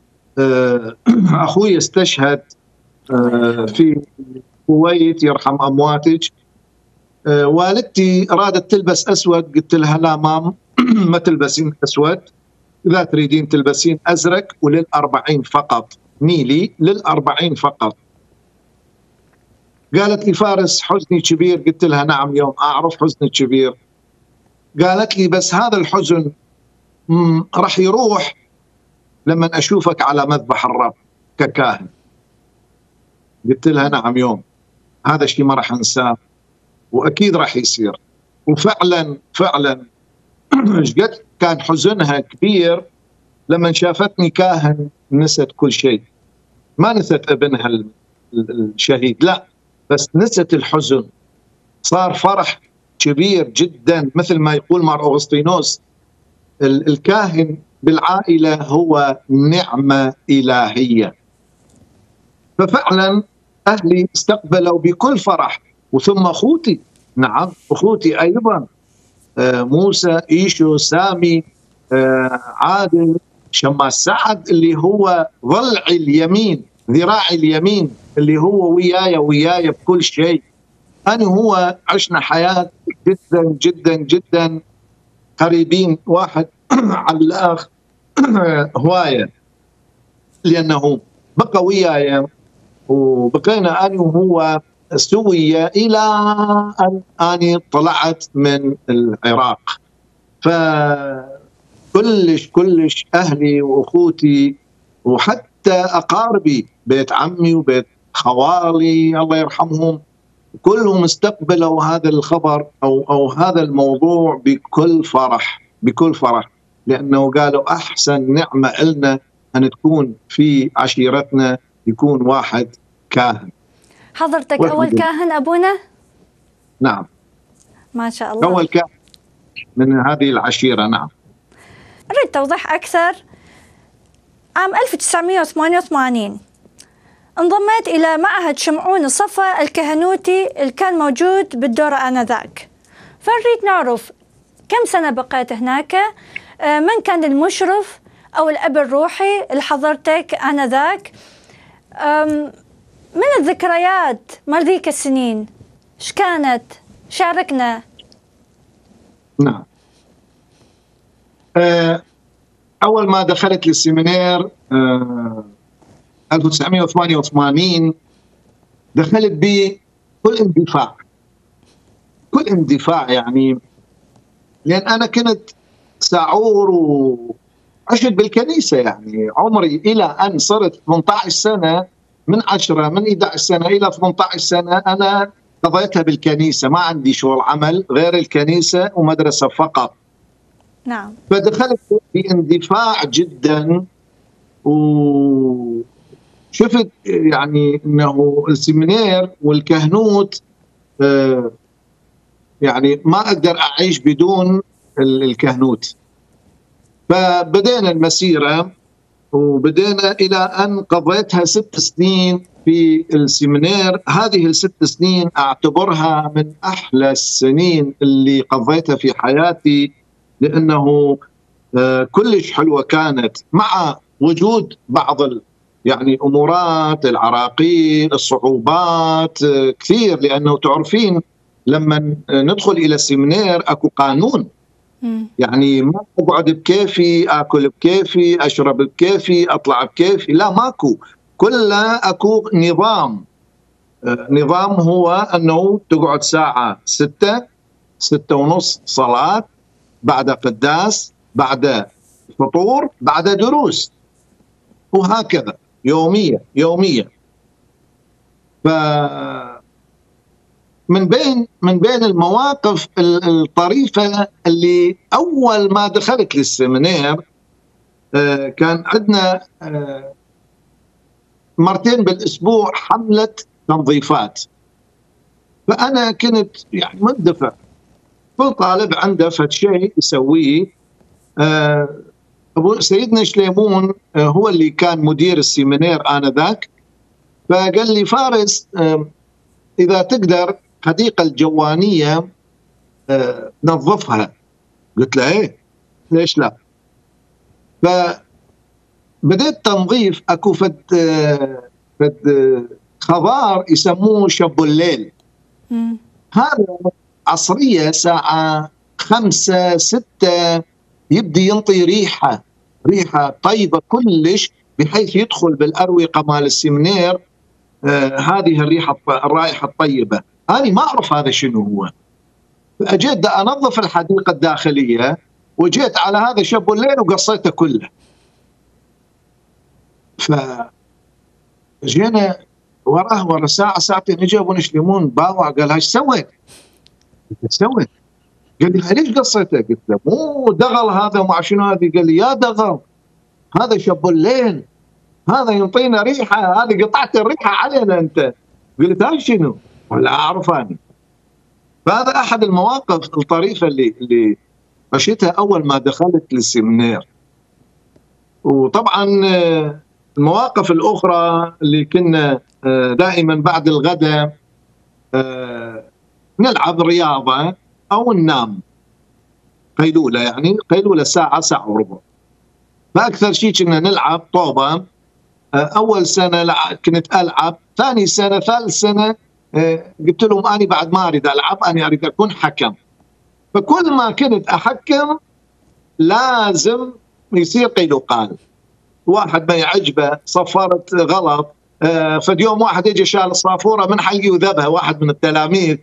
أخوي استشهد في الكويت يرحم أمواتك، والدتي رادت تلبس أسود، قلت لها لا مام ما تلبسين أسود، إذا تريدين تلبسين أزرق وللأربعين فقط، نيلي للأربعين فقط. قالت لي فارس حزني كبير، قلت لها نعم يوم أعرف حزني كبير. قالت لي بس هذا الحزن راح يروح لما أشوفك على مذبح الرب ككاهن. قلت لها نعم يوم، هذا الشيء ما راح أنساه وأكيد راح يصير. وفعلا فعلا قد كان حزنها كبير لما شافتني كاهن، نست كل شيء، ما نست ابنها الشهيد لا، بس نست الحزن، صار فرح كبير جدا. مثل ما يقول مار أغسطينوس الكاهن بالعائلة هو نعمة إلهية. ففعلا أهلي استقبلوا بكل فرح، وثم أخوتي، نعم أخوتي أيضا، آه موسى، إيشو، سامي، آه عادل، شماس سعد اللي هو ضلعي اليمين، ذراعي اليمين، اللي هو وياي وياي بكل شيء. أنا هو عشنا حياة جدا جدا جدا قريبين واحد على الآخر هواية، لأنه بقى وياي وبقينا أنا وهو سوية إلى أن أنا طلعت من العراق. فكلش كلش أهلي وأخوتي وحتى أقاربي، بيت عمي وبيت خوالي الله يرحمهم، كلهم استقبلوا هذا الخبر أو أو هذا الموضوع بكل فرح بكل فرح، لأنه قالوا أحسن نعمة لنا أن تكون في عشيرتنا يكون واحد كاهن. حضرتك أول كاهن أبونا؟ نعم ما شاء الله، أول كاهن من هذه العشيرة. نعم. أريد توضيح أكثر. عام ألف وتسعمئة وثمانية وثمانين انضميت إلى معهد شمعون الصفا الكهنوتي اللي كان موجود بالدورة آنذاك، فنريد نعرف كم سنة بقيت هناك، من كان المشرف أو الأب الروحي اللي حضرتك آنذاك، من الذكريات مال ذيك السنين ايش كانت؟ شاركنا. نعم. أول ما دخلت للسيمينير ألف وتسعمئة وثمانية وثمانين دخلت بكل اندفاع كل اندفاع يعني، لأن أنا كنت سعور عشت بالكنيسة، يعني عمري إلى أن صرت ثمانية عشر سنة، من عشرة من إحدى عشرة سنة إلى ثمانية عشر سنة أنا قضيتها بالكنيسة، ما عندي شغل عمل غير الكنيسة ومدرسة فقط. نعم. فدخلت باندفاع جدا، وشفت يعني أنه السيمينير والكهنوت يعني ما أقدر أعيش بدون الكهنوت. فبدينا المسيرة وبدينا إلى أن قضيتها ست سنين في السيمينير. هذه الست سنين أعتبرها من أحلى السنين اللي قضيتها في حياتي، لأنه كلش حلوة كانت، مع وجود بعض يعني أمورات، العراقيل، الصعوبات كثير، لأنه تعرفين لما ندخل إلى السيمينير أكو قانون، يعني ما أقعد بكيفي، أكل بكيفي، أشرب بكيفي، أطلع بكيفي، لا ماكو، كلها أكو نظام. نظام هو أنه تقعد ساعة ستة ستة ونص صلاة، بعد قداس، بعد فطور، بعد دروس، وهكذا يومية يومية. ف من بين من بين المواقف الطريفة اللي أول ما دخلت للسيمينير كان عندنا مرتين بالأسبوع حملة تنظيفات، فأنا كنت يعني مندفع، كل طالب عنده فد شيء يسويه. أبو سيدنا شليمون هو اللي كان مدير السيمينير آنذاك، فقال لي فارس إذا تقدر حديقة الجوانية نظفها. قلت له ايه ليش لا. فبدأت تنظيف. اكو فد فد خضار يسموه شب الليل، هذا عصرية ساعة خمسة ستة يبدي ينطي ريحة ريحة طيبة كلش، بحيث يدخل بالأروقة مال السيمينير آه هذه الريحة الرائحة الطيبة. أنا ما أعرف هذا شنو هو، فأجيت أنظف الحديقة الداخلية وجيت على هذا شب الليل وقصيته كله. فجينا وراه ورا ساعة ساعتين اجى ابو نشليمون باوع قال ايش سويت؟ ايش سويت؟ قال لي ليش قصيته؟ قلت له مو دغل هذا مع شنو هذه؟ قال لي يا دغل هذا شب الليل، هذا ينطينا ريحه، هذه قطعت الريحه علينا انت. قلت هاي شنو؟ ولا اعرف انا. فهذا احد المواقف الطريفه اللي اللي عشتها اول ما دخلت للسيمينير. وطبعا المواقف الاخرى اللي كنا دائما بعد الغداء نلعب رياضه او ننام قيلوله، يعني قيلوله ساعه ساعه وربع. فاكثر شيء كنا نلعب طوبه. اول سنه كنت العب، ثاني سنه ثالث سنه قلت لهم اني بعد ما اريد العب، اني اريد اكون حكم. فكل ما كنت احكم لازم يصير قيل وقال، واحد ما يعجبه صفرت غلط. فاليوم واحد يجي شال الصافوره من حلقي وذبها واحد من التلاميذ.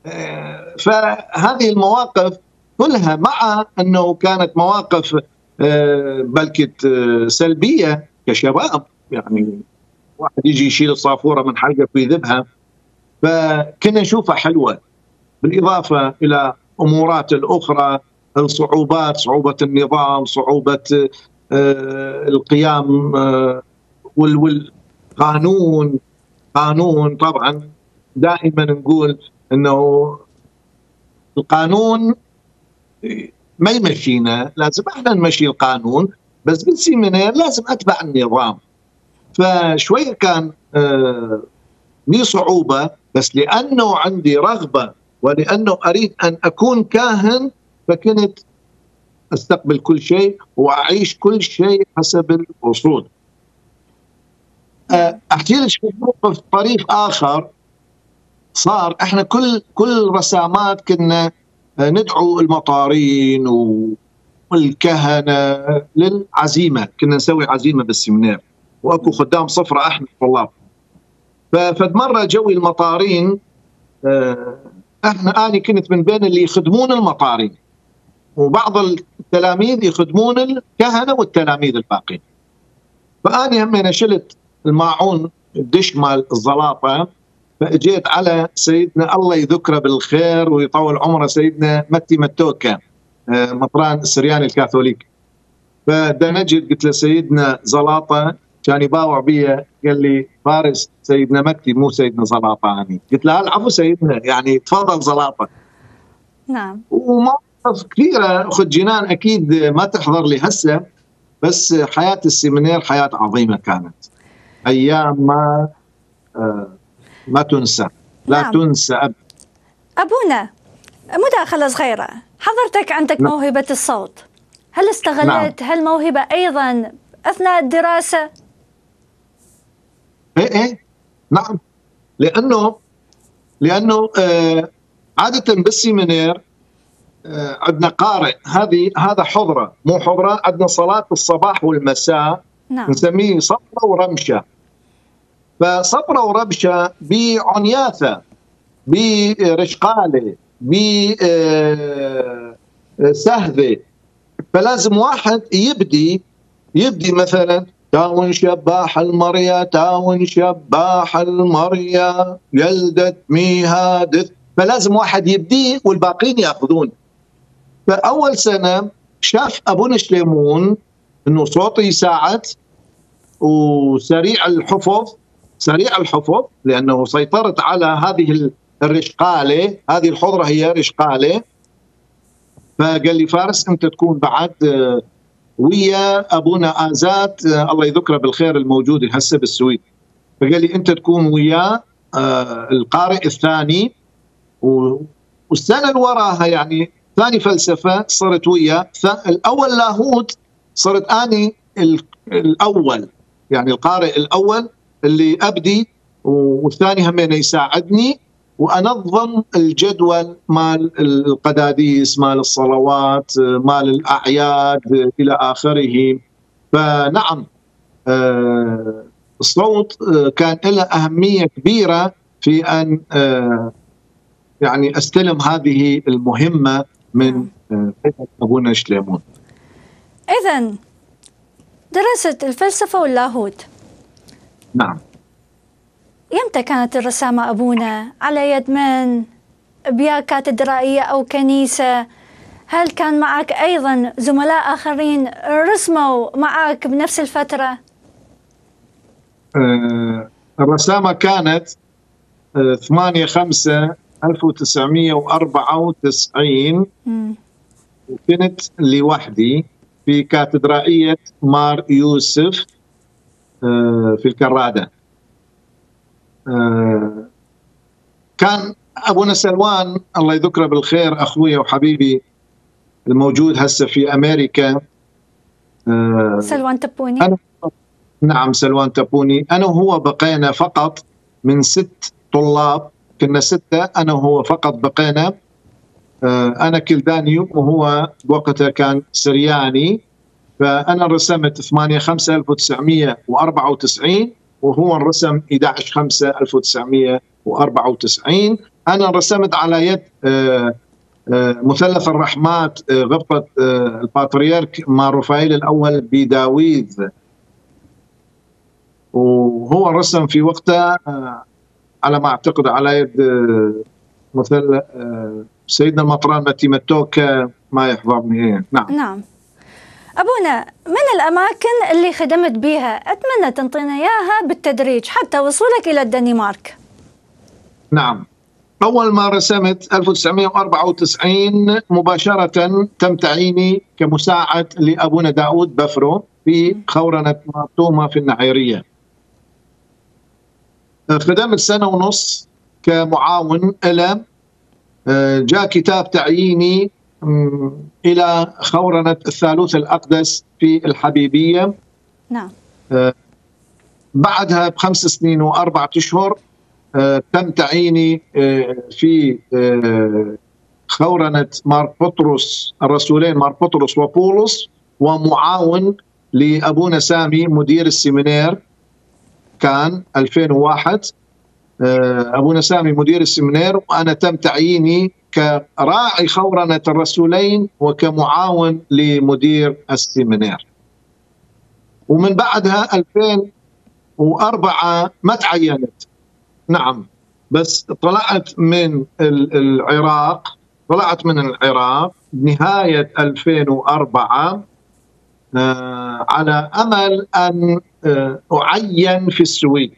فهذه المواقف كلها، مع انه كانت مواقف بلكت سلبيه كشباب، يعني واحد يجي يشيل الصافوره من حلقك ويذبها، فكنا نشوفها حلوه. بالاضافه الى امورات الاخرى، الصعوبات، صعوبه النظام، صعوبه القيام والقانون. قانون طبعا دائما نقول انه القانون ما يمشينا، لازم احنا نمشي القانون، بس بالسيمينير لازم اتبع النظام. فشويه كان لي صعوبه، بس لانه عندي رغبه ولانه اريد ان اكون كاهن، فكنت استقبل كل شيء واعيش كل شيء حسب الوصول. احكي لك موقف طريف اخر صار. احنا كل كل رسامات كنا ندعو المطارين والكهنه للعزيمه، كنا نسوي عزيمه بالسيمينير، واكو خدام صفرة احنا طلاب. ففد مره جوي المطارين، احنا اني كنت من بين اللي يخدمون المطارين، وبعض تلاميذ يخدمون الكهنه والتلاميذ الباقين. فاني هم انا شلت الماعون الدش مال الزلاطه، فاجيت على سيدنا الله يذكره بالخير ويطول عمره سيدنا متي متوكا مطران السرياني الكاثوليك. فدنجت قلت له سيدنا زلاطه كان يباوع بي، قال لي فارس سيدنا متي مو سيدنا زلاطه. اني قلت له العفو سيدنا، يعني تفضل زلاطه. نعم. ومواقف كثيره اخت جنان اكيد ما تحضر لي هسه، بس حياه السيمينير حياه عظيمه كانت، ايام ما آه ما تنسى، لا نعم. تنسى أب. ابونا مداخله صغيره، حضرتك عندك نعم. موهبه الصوت، هل استغلت نعم. هالموهبه ايضا اثناء الدراسه؟ ايه ايه نعم، لانه لانه آه عاده بالسيمينير آه عندنا قارئ، هذه هذا حضره مو حضره، عندنا صلاه الصباح والمساء نعم. نسميه صبره ورمشه. فصبره ورمشه بعنياثه برشقاله بسهذه، فلازم واحد يبدي يبدي مثلا تاون شباح المريا تاون شباح المريا يلدت ميهادث، فلازم واحد يبدي والباقين ياخذون. فاول سنه شاف ابونا شليمون انه صوتي يساعد وسريع الحفظ، سريع الحفظ لانه سيطرت على هذه الرشقاله، هذه الحضره هي رشقاله. فقال لي فارس انت تكون بعد ويا ابونا آزات الله يذكره بالخير الموجود هسه بالسويد، فقال لي انت تكون وياه القارئ الثاني، والسنه اللي وراها يعني ثاني فلسفه صرت وياه، الاول لاهوت صرت اني الاول، يعني القارئ الاول اللي ابدي، والثاني همين يساعدني وانظم الجدول مال القداديس مال الصلوات مال الاعياد الى اخره. فنعم الصوت كان له اهميه كبيره في ان يعني استلم هذه المهمه من ابونا شليمون. اذا دراسه الفلسفه واللاهوت نعم. يمتى كانت الرسامة أبونا؟ على يد من؟ بيا كاتدرائية أو كنيسة؟ هل كان معك أيضا زملاء آخرين رسموا معك بنفس الفترة؟ آه الرسامة كانت آه ثمانية خمسة ألف وتسعمئة وأربعة وتسعين، وكنت لوحدي في كاتدرائية مار يوسف آه في الكرادة. آه كان أبونا سلوان الله يذكره بالخير أخوي وحبيبي الموجود هسه في أمريكا، آه سلوان تبوني. أنا نعم سلوان تبوني. أنا وهو بقينا فقط من ست طلاب، كنا ستة أنا وهو فقط بقينا. آه أنا كلدانيوم وهو بوقتها كان سرياني، فأنا رسمت ثمانية خمسة ألف وتسعمئة وأربعة وتسعين وهو رسم أحد عشر خمسة ألف وتسعمئة وأربعة وتسعين. أنا رسمت على يد مثلث الرحمات غبطة البطريرك مار رفائيل الأول بداويذ، وهو رسم في وقتها على ما أعتقد على يد مثل سيدنا المطران متي متوكا ما يحضرني. نعم نعم. أبونا من الأماكن اللي خدمت بها أتمنى تنطينا إياها بالتدريج حتى وصولك إلى الدنمارك؟ نعم، أول ما رسمت ألف وتسعمئة وأربعة وتسعين مباشرة تم تعييني كمساعد لأبونا داود بفرو في خورنة مارتوما في النعيرية. خدمت سنة ونص كمعاون إلى جاء كتاب تعييني إلى خورنة الثالوث الأقدس في الحبيبية. نعم. بعدها بخمس سنين وأربعة أشهر تم تعييني في خورنة مار بطرس الرسولين مار بطرس وبولس، ومعاون لأبونا سامي مدير السيمينير كان ألفين وواحد. أبونا سامي مدير السيمينير، وأنا تم تعييني كراعي خورنة الرسولين وكمعاون لمدير السيمينار. ومن بعدها ألفين وأربعة ما تعينت، نعم، بس طلعت من العراق طلعت من العراق نهاية ألفين وأربعة آه على أمل أن آه أعين في السويد.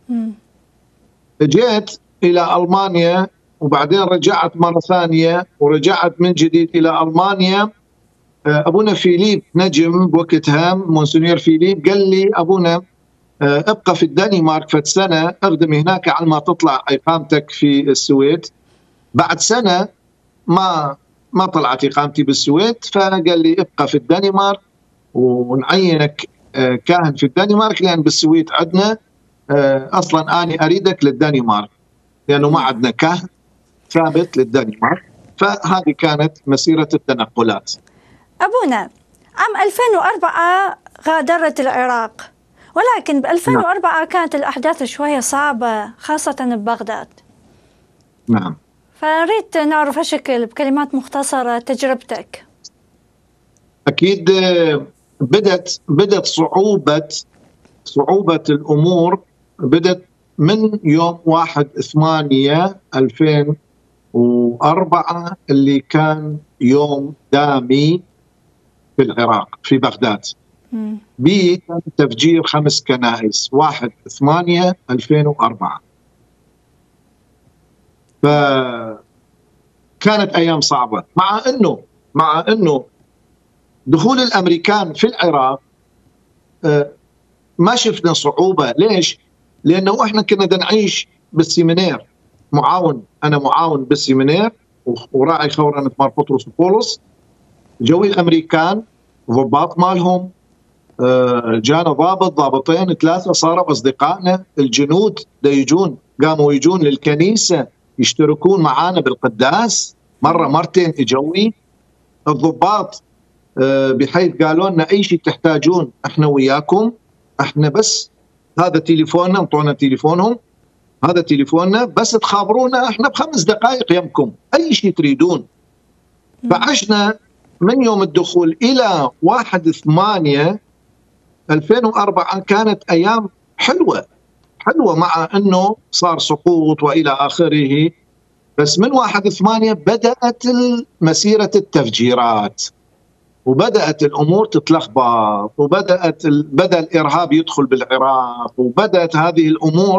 جيت إلى ألمانيا وبعدين رجعت مرة ثانية ورجعت من جديد إلى ألمانيا. آه أبونا فيليب نجم بوقتها، مونسونير فيليب، قال لي أبونا آه ابقى في الدنمارك فت سنة، اخدم هناك على ما تطلع إقامتك في السويد. بعد سنة ما ما طلعت إقامتي بالسويد، فقال لي ابقى في الدنمارك ونعينك كاهن في الدنمارك، لأن بالسويد عندنا أصلا أنا أريدك للدنمارك لأنه ما عندنا كاهن ثابت للدنمارك. فهذه كانت مسيرة التنقلات. أبونا، عام ألفين وأربعة غادرت العراق، ولكن ب ألفين وأربعة نعم. كانت الأحداث شوية صعبة خاصة ببغداد. نعم. فأريد نعرف هالشكل بكلمات مختصرة تجربتك. أكيد بدت بدت صعوبة صعوبة الأمور بدت من يوم واحد ثمانية ألفين وأربعة اللي كان يوم دامي في العراق في بغداد. به كان تفجير خمس كنائس واحد ثمانية ألفين وأربعة. فكانت أيام صعبة، مع أنه مع أنه دخول الأمريكان في العراق ما شفنا صعوبة. ليش؟ لأنه إحنا كنا نعيش بالسيمينار، معاون أنا معاون بالسيمينار وراعي خورنة مار بطرس وبولس. جوي الأمريكان ضباط مالهم، جانا ضابط ضابطين ثلاثة صاروا أصدقائنا. الجنود دا يجون قاموا يجون للكنيسة يشتركون معانا بالقداس مرة مرتين إجوي. الضباط بحيث قالوا لنا أي شيء تحتاجون إحنا وياكم، إحنا بس هذا تليفوننا، انطونا تليفونهم، هذا تليفوننا بس تخابرونا إحنا بخمس دقائق يمكم أي شيء تريدون. فعشنا من يوم الدخول إلى واحد ثمانية ألفين وأربعة كانت أيام حلوة حلوة، مع أنه صار سقوط وإلى آخره. بس من واحد ثمانية بدأت مسيرة التفجيرات وبدأت الأمور تتلخبط وبدأت بدأ الإرهاب يدخل بالعراق وبدأت هذه الأمور.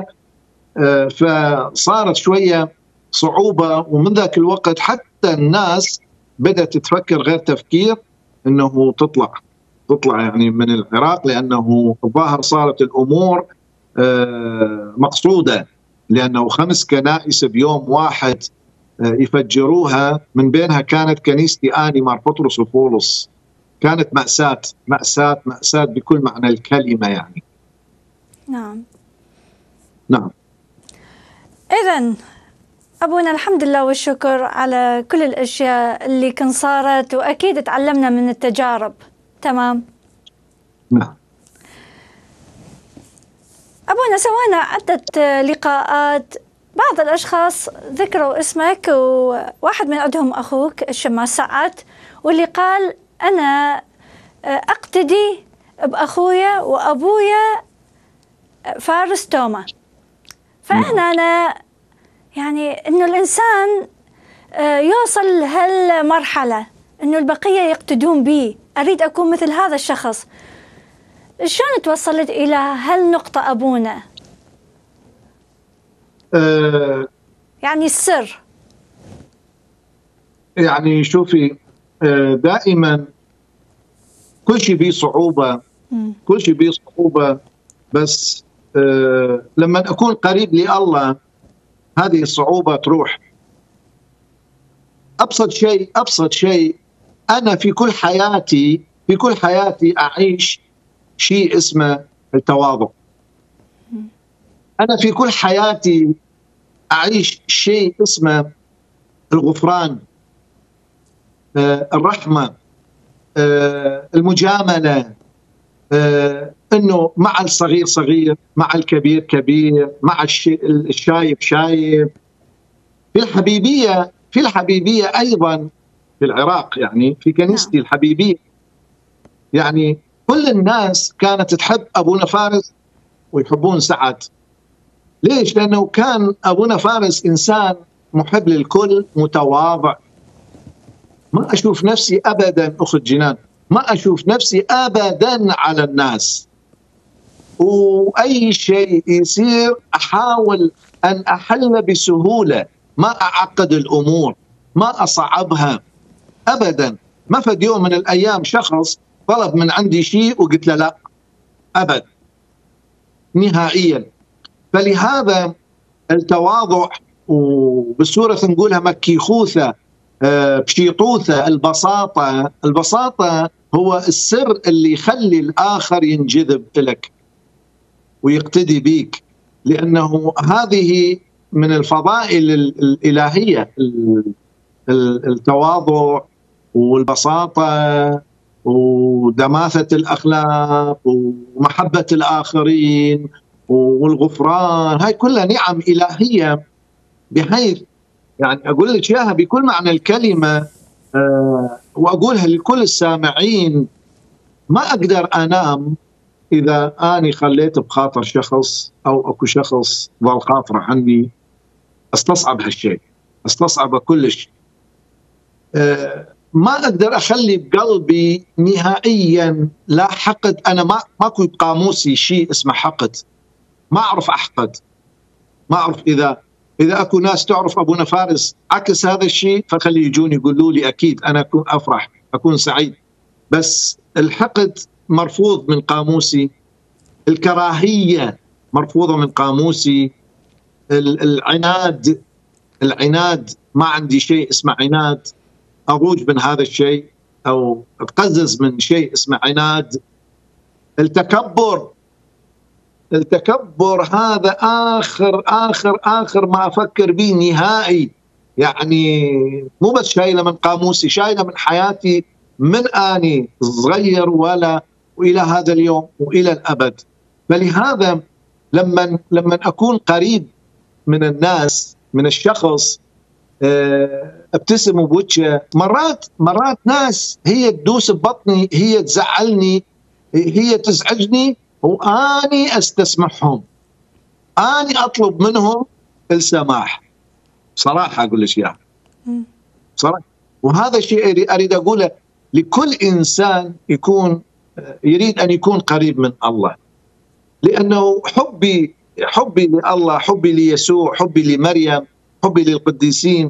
فصارت شوية صعوبة، ومن ذاك الوقت حتى الناس بدأت تفكر غير تفكير أنه تطلع تطلع يعني من العراق، لأنه الظاهر صارت الأمور مقصودة، لأنه خمس كنائس بيوم واحد يفجروها، من بينها كانت كنيستي آني مار بطرس وبولس. كانت مأساة مأساة مأساة بكل معنى الكلمة يعني. نعم نعم. إذن أبونا الحمد لله والشكر على كل الأشياء اللي كان صارت، وأكيد تعلمنا من التجارب. تمام. نعم. أبونا سوينا عدة لقاءات، بعض الأشخاص ذكروا اسمك وواحد من عندهم أخوك الشماس سعد، واللي قال أنا أقتدي بأخويا وأبويا فارس توما. فأنا أنا يعني إنه الإنسان يوصل لهالمرحلة إنه البقية يقتدون به، أريد أكون مثل هذا الشخص. شلون توصلت إلى هالنقطة أبونا؟ أه يعني السر. يعني شوفي، دائما كل شيء بيه صعوبة، كل شيء بيه صعوبة، بس أه لما أكون قريب لله هذه الصعوبة تروح. أبسط شيء أبسط شيء أنا في كل حياتي في كل حياتي أعيش شيء اسمه التواضع. أنا في كل حياتي أعيش شيء اسمه الغفران، آه الرحمة، آه المجاملة، آه إنه مع الصغير صغير، مع الكبير كبير، مع الشايب شايب. في الحبيبية في الحبيبية أيضا في العراق، يعني في كنيستي الحبيبية، يعني كل الناس كانت تحب أبونا فارس ويحبون سعد. ليش؟ لأنه كان أبونا فارس إنسان محب للكل، متواضع. ما أشوف نفسي أبدا أخت جنان، ما أشوف نفسي أبدا على الناس، وأي شيء يصير أحاول أن أحل بسهولة، ما أعقد الأمور، ما أصعبها أبدا. ما فد يوم من الأيام شخص طلب من عندي شيء وقلت له لا أبد نهائيا. فلهذا التواضع، وبالسورة نقولها مكيخوثة بشيطوثة، البساطة. البساطة هو السر اللي يخلي الآخر ينجذب لك ويقتدي بيك، لأنه هذه من الفضائل الإلهية، التواضع والبساطة ودماثة الأخلاق ومحبة الآخرين والغفران. هاي كلها نعم إلهية، بحيث يعني أقول لك إياها بكل معنى الكلمة، أه وأقولها لكل السامعين. ما أقدر أنام إذا أني خليت بخاطر شخص أو أكو شخص ظل خاطره عني. استصعب هالشيء، استصعب كلش. أه ما أقدر أخلي بقلبي نهائيا لا حقد. أنا ما ماكو بقاموسي شيء اسمه حقد، ما أعرف أحقد، ما أعرف. إذا إذا أكو ناس تعرف أبونا فارس عكس هذا الشيء فخلي يجون يقولوا لي، أكيد أنا أكون أفرح، أكون سعيد. بس الحقد مرفوض من قاموسي، الكراهية مرفوضة من قاموسي، العناد العناد ما عندي شيء اسمه عناد، أروج من هذا الشيء أو أتقزز من شيء اسمه عناد. التكبر التكبر هذا آخر آخر آخر ما أفكر به نهائي. يعني مو بس شايلة من قاموسي، شايلة من حياتي من آني صغير ولا وإلى هذا اليوم وإلى الأبد. فلهذا لما لما أكون قريب من الناس، من الشخص، ابتسم بوجهه. مرات مرات ناس هي تدوس ببطني، هي تزعلني، هي تزعجني، وأني أستسمحهم، أني أطلب منهم السماح. صراحة أقول لك إياها صراحة. وهذا الشيء أريد أقوله لكل إنسان يكون يريد أن يكون قريب من الله، لأنه حبي حبي لله، حبي ليسوع، حبي لمريم، حبي للقديسين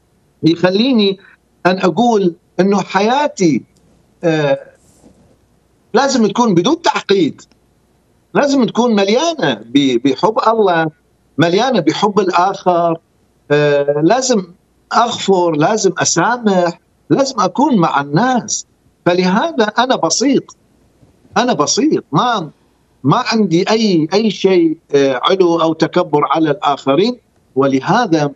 يخليني أن أقول أنه حياتي آه لازم تكون بدون تعقيد، لازم تكون مليانة بحب الله، مليانة بحب الآخر. آه لازم أغفر، لازم أسامح، لازم أكون مع الناس. فلهذا أنا بسيط، أنا بسيط، ما ما عندي أي أي شيء آه علو أو تكبر على الآخرين. ولهذا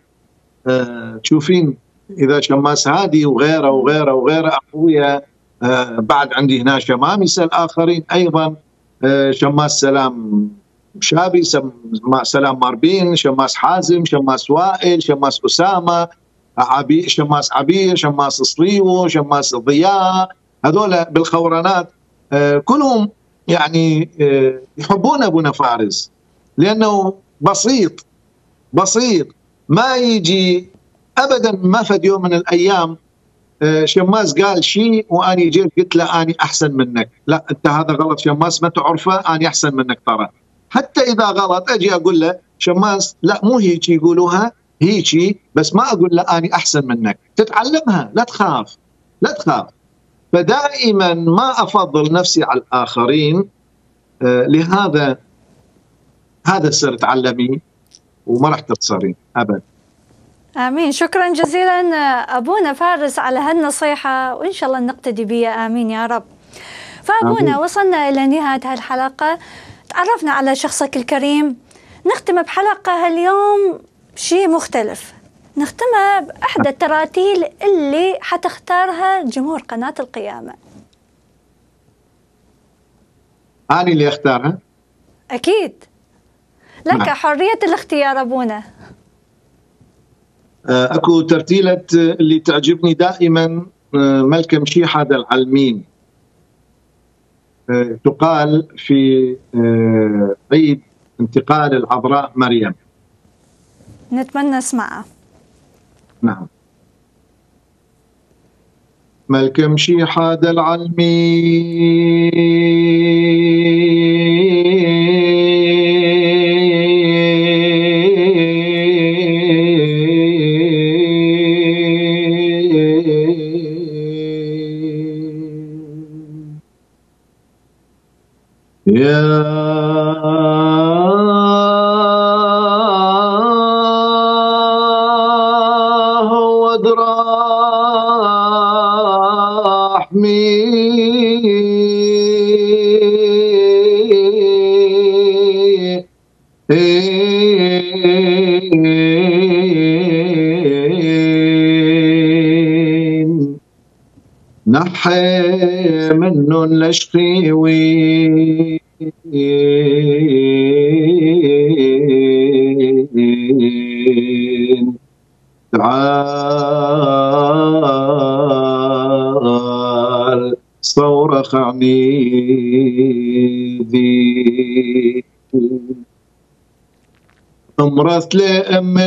آه تشوفين إذا شماس هادي وغيره وغيره وغيره أخويا، آه بعد عندي هنا شمامسة الآخرين أيضا، آه شماس سلام شابي، سلام ماربين، شماس حازم، شماس وائل، شماس أسامة، عبي شماس عبير، شماس صليو، شماس ضياء، هذول بالخورانات آه كلهم يعني آه يحبون أبونا فارس، لأنه بسيط بسيط. ما يجي أبدا، ما فد يوم من الأيام شماس قال شيء وأني جيت قلت له أني أحسن منك، لا أنت هذا غلط شماس، ما تعرفه، أني أحسن منك ترى. حتى إذا غلط أجي أقول له شماس لا مو هيك يقولوها، هيك، بس ما أقول له أني أحسن منك، تتعلمها، لا تخاف لا تخاف. فدائما ما أفضل نفسي على الآخرين. آه لهذا هذا السر تعلمي وما راح تخسرين أبدا. آمين. شكرا جزيلا أبونا فارس على هالنصيحة، وإن شاء الله نقتدي بها. آمين يا رب. فأبونا آمين. وصلنا إلى نهاية هالحلقة، تعرفنا على شخصك الكريم. نختم بحلقة هاليوم شيء مختلف، نختمها بأحدى التراتيل اللي حتختارها جمهور قناة القيامة. أنا اللي أختارها؟ أكيد لك حرية الاختيار أبونا. اكو ترتيلة اللي تعجبني دائما ملكة مشيحة العلمين، تقال في عيد انتقال العذراء مريم. نتمنى نسمعها. نعم. ملكة مشيحة العلمين يا نحي منه الاشقيوي تعال صورخ عنيدي امرث لأم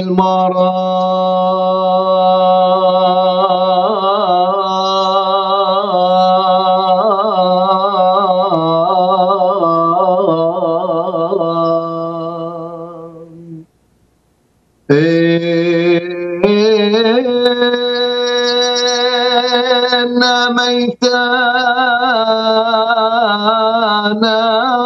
المرام إن ميتانا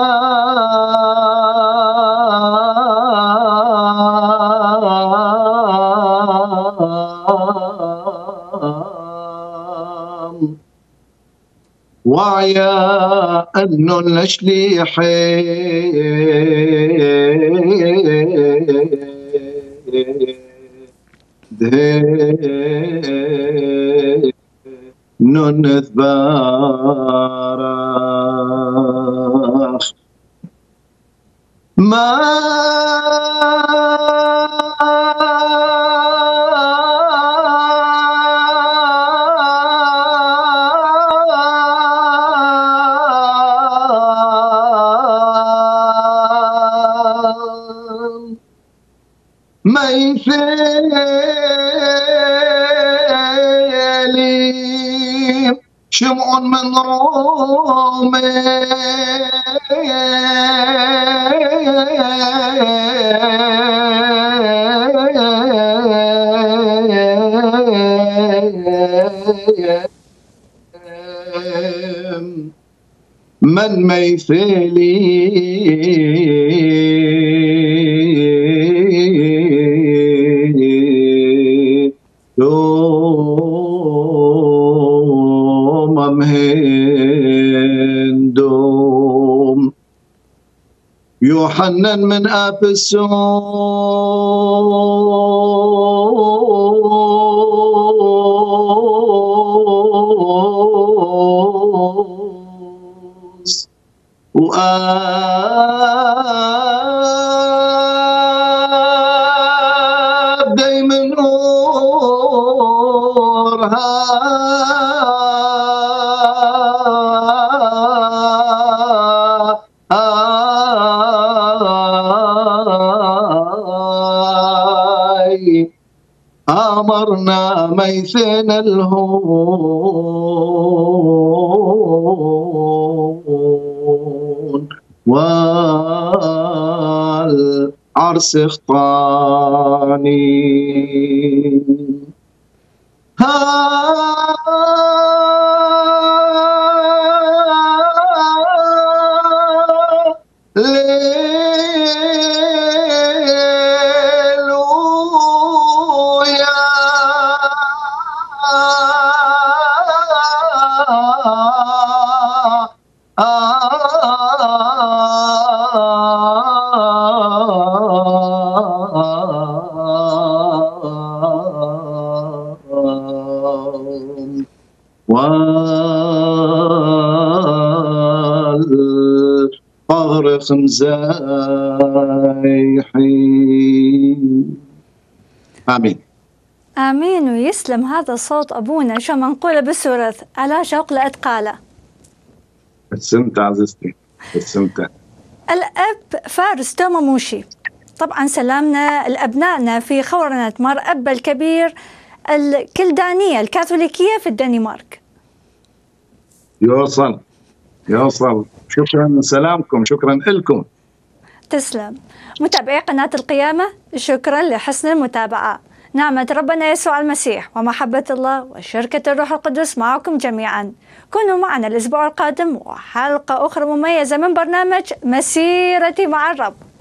وعيا أن الأشليحي ننذبارخ ما ميثيلي شمع من رومي من ميثيلي دوم مهندوم يوحنا من أفسوس وأبدي من نورها أمرنا ميثنا الهون والعرس اخطاني والفغر خمزايحي. آمين. آمين ويسلم هذا الصوت أبونا، شو ما نقول بالسورث على شوق لأتقاله. استمتع عزيزتي استمتع. الأب فارس توما موشي، طبعا سلامنا لأبنائنا في خورنة مار أبا الكبير الكلدانية الكاثوليكية في الدنمارك. يوصل يوصل، شكرا سلامكم، شكرا لكم. تسلم. متابعي قناة القيامة، شكرا لحسن المتابعة. نعمة ربنا يسوع المسيح ومحبة الله وشركة الروح القدس معكم جميعا. كونوا معنا الأسبوع القادم وحلقة أخرى مميزة من برنامج مسيرتي مع الرب.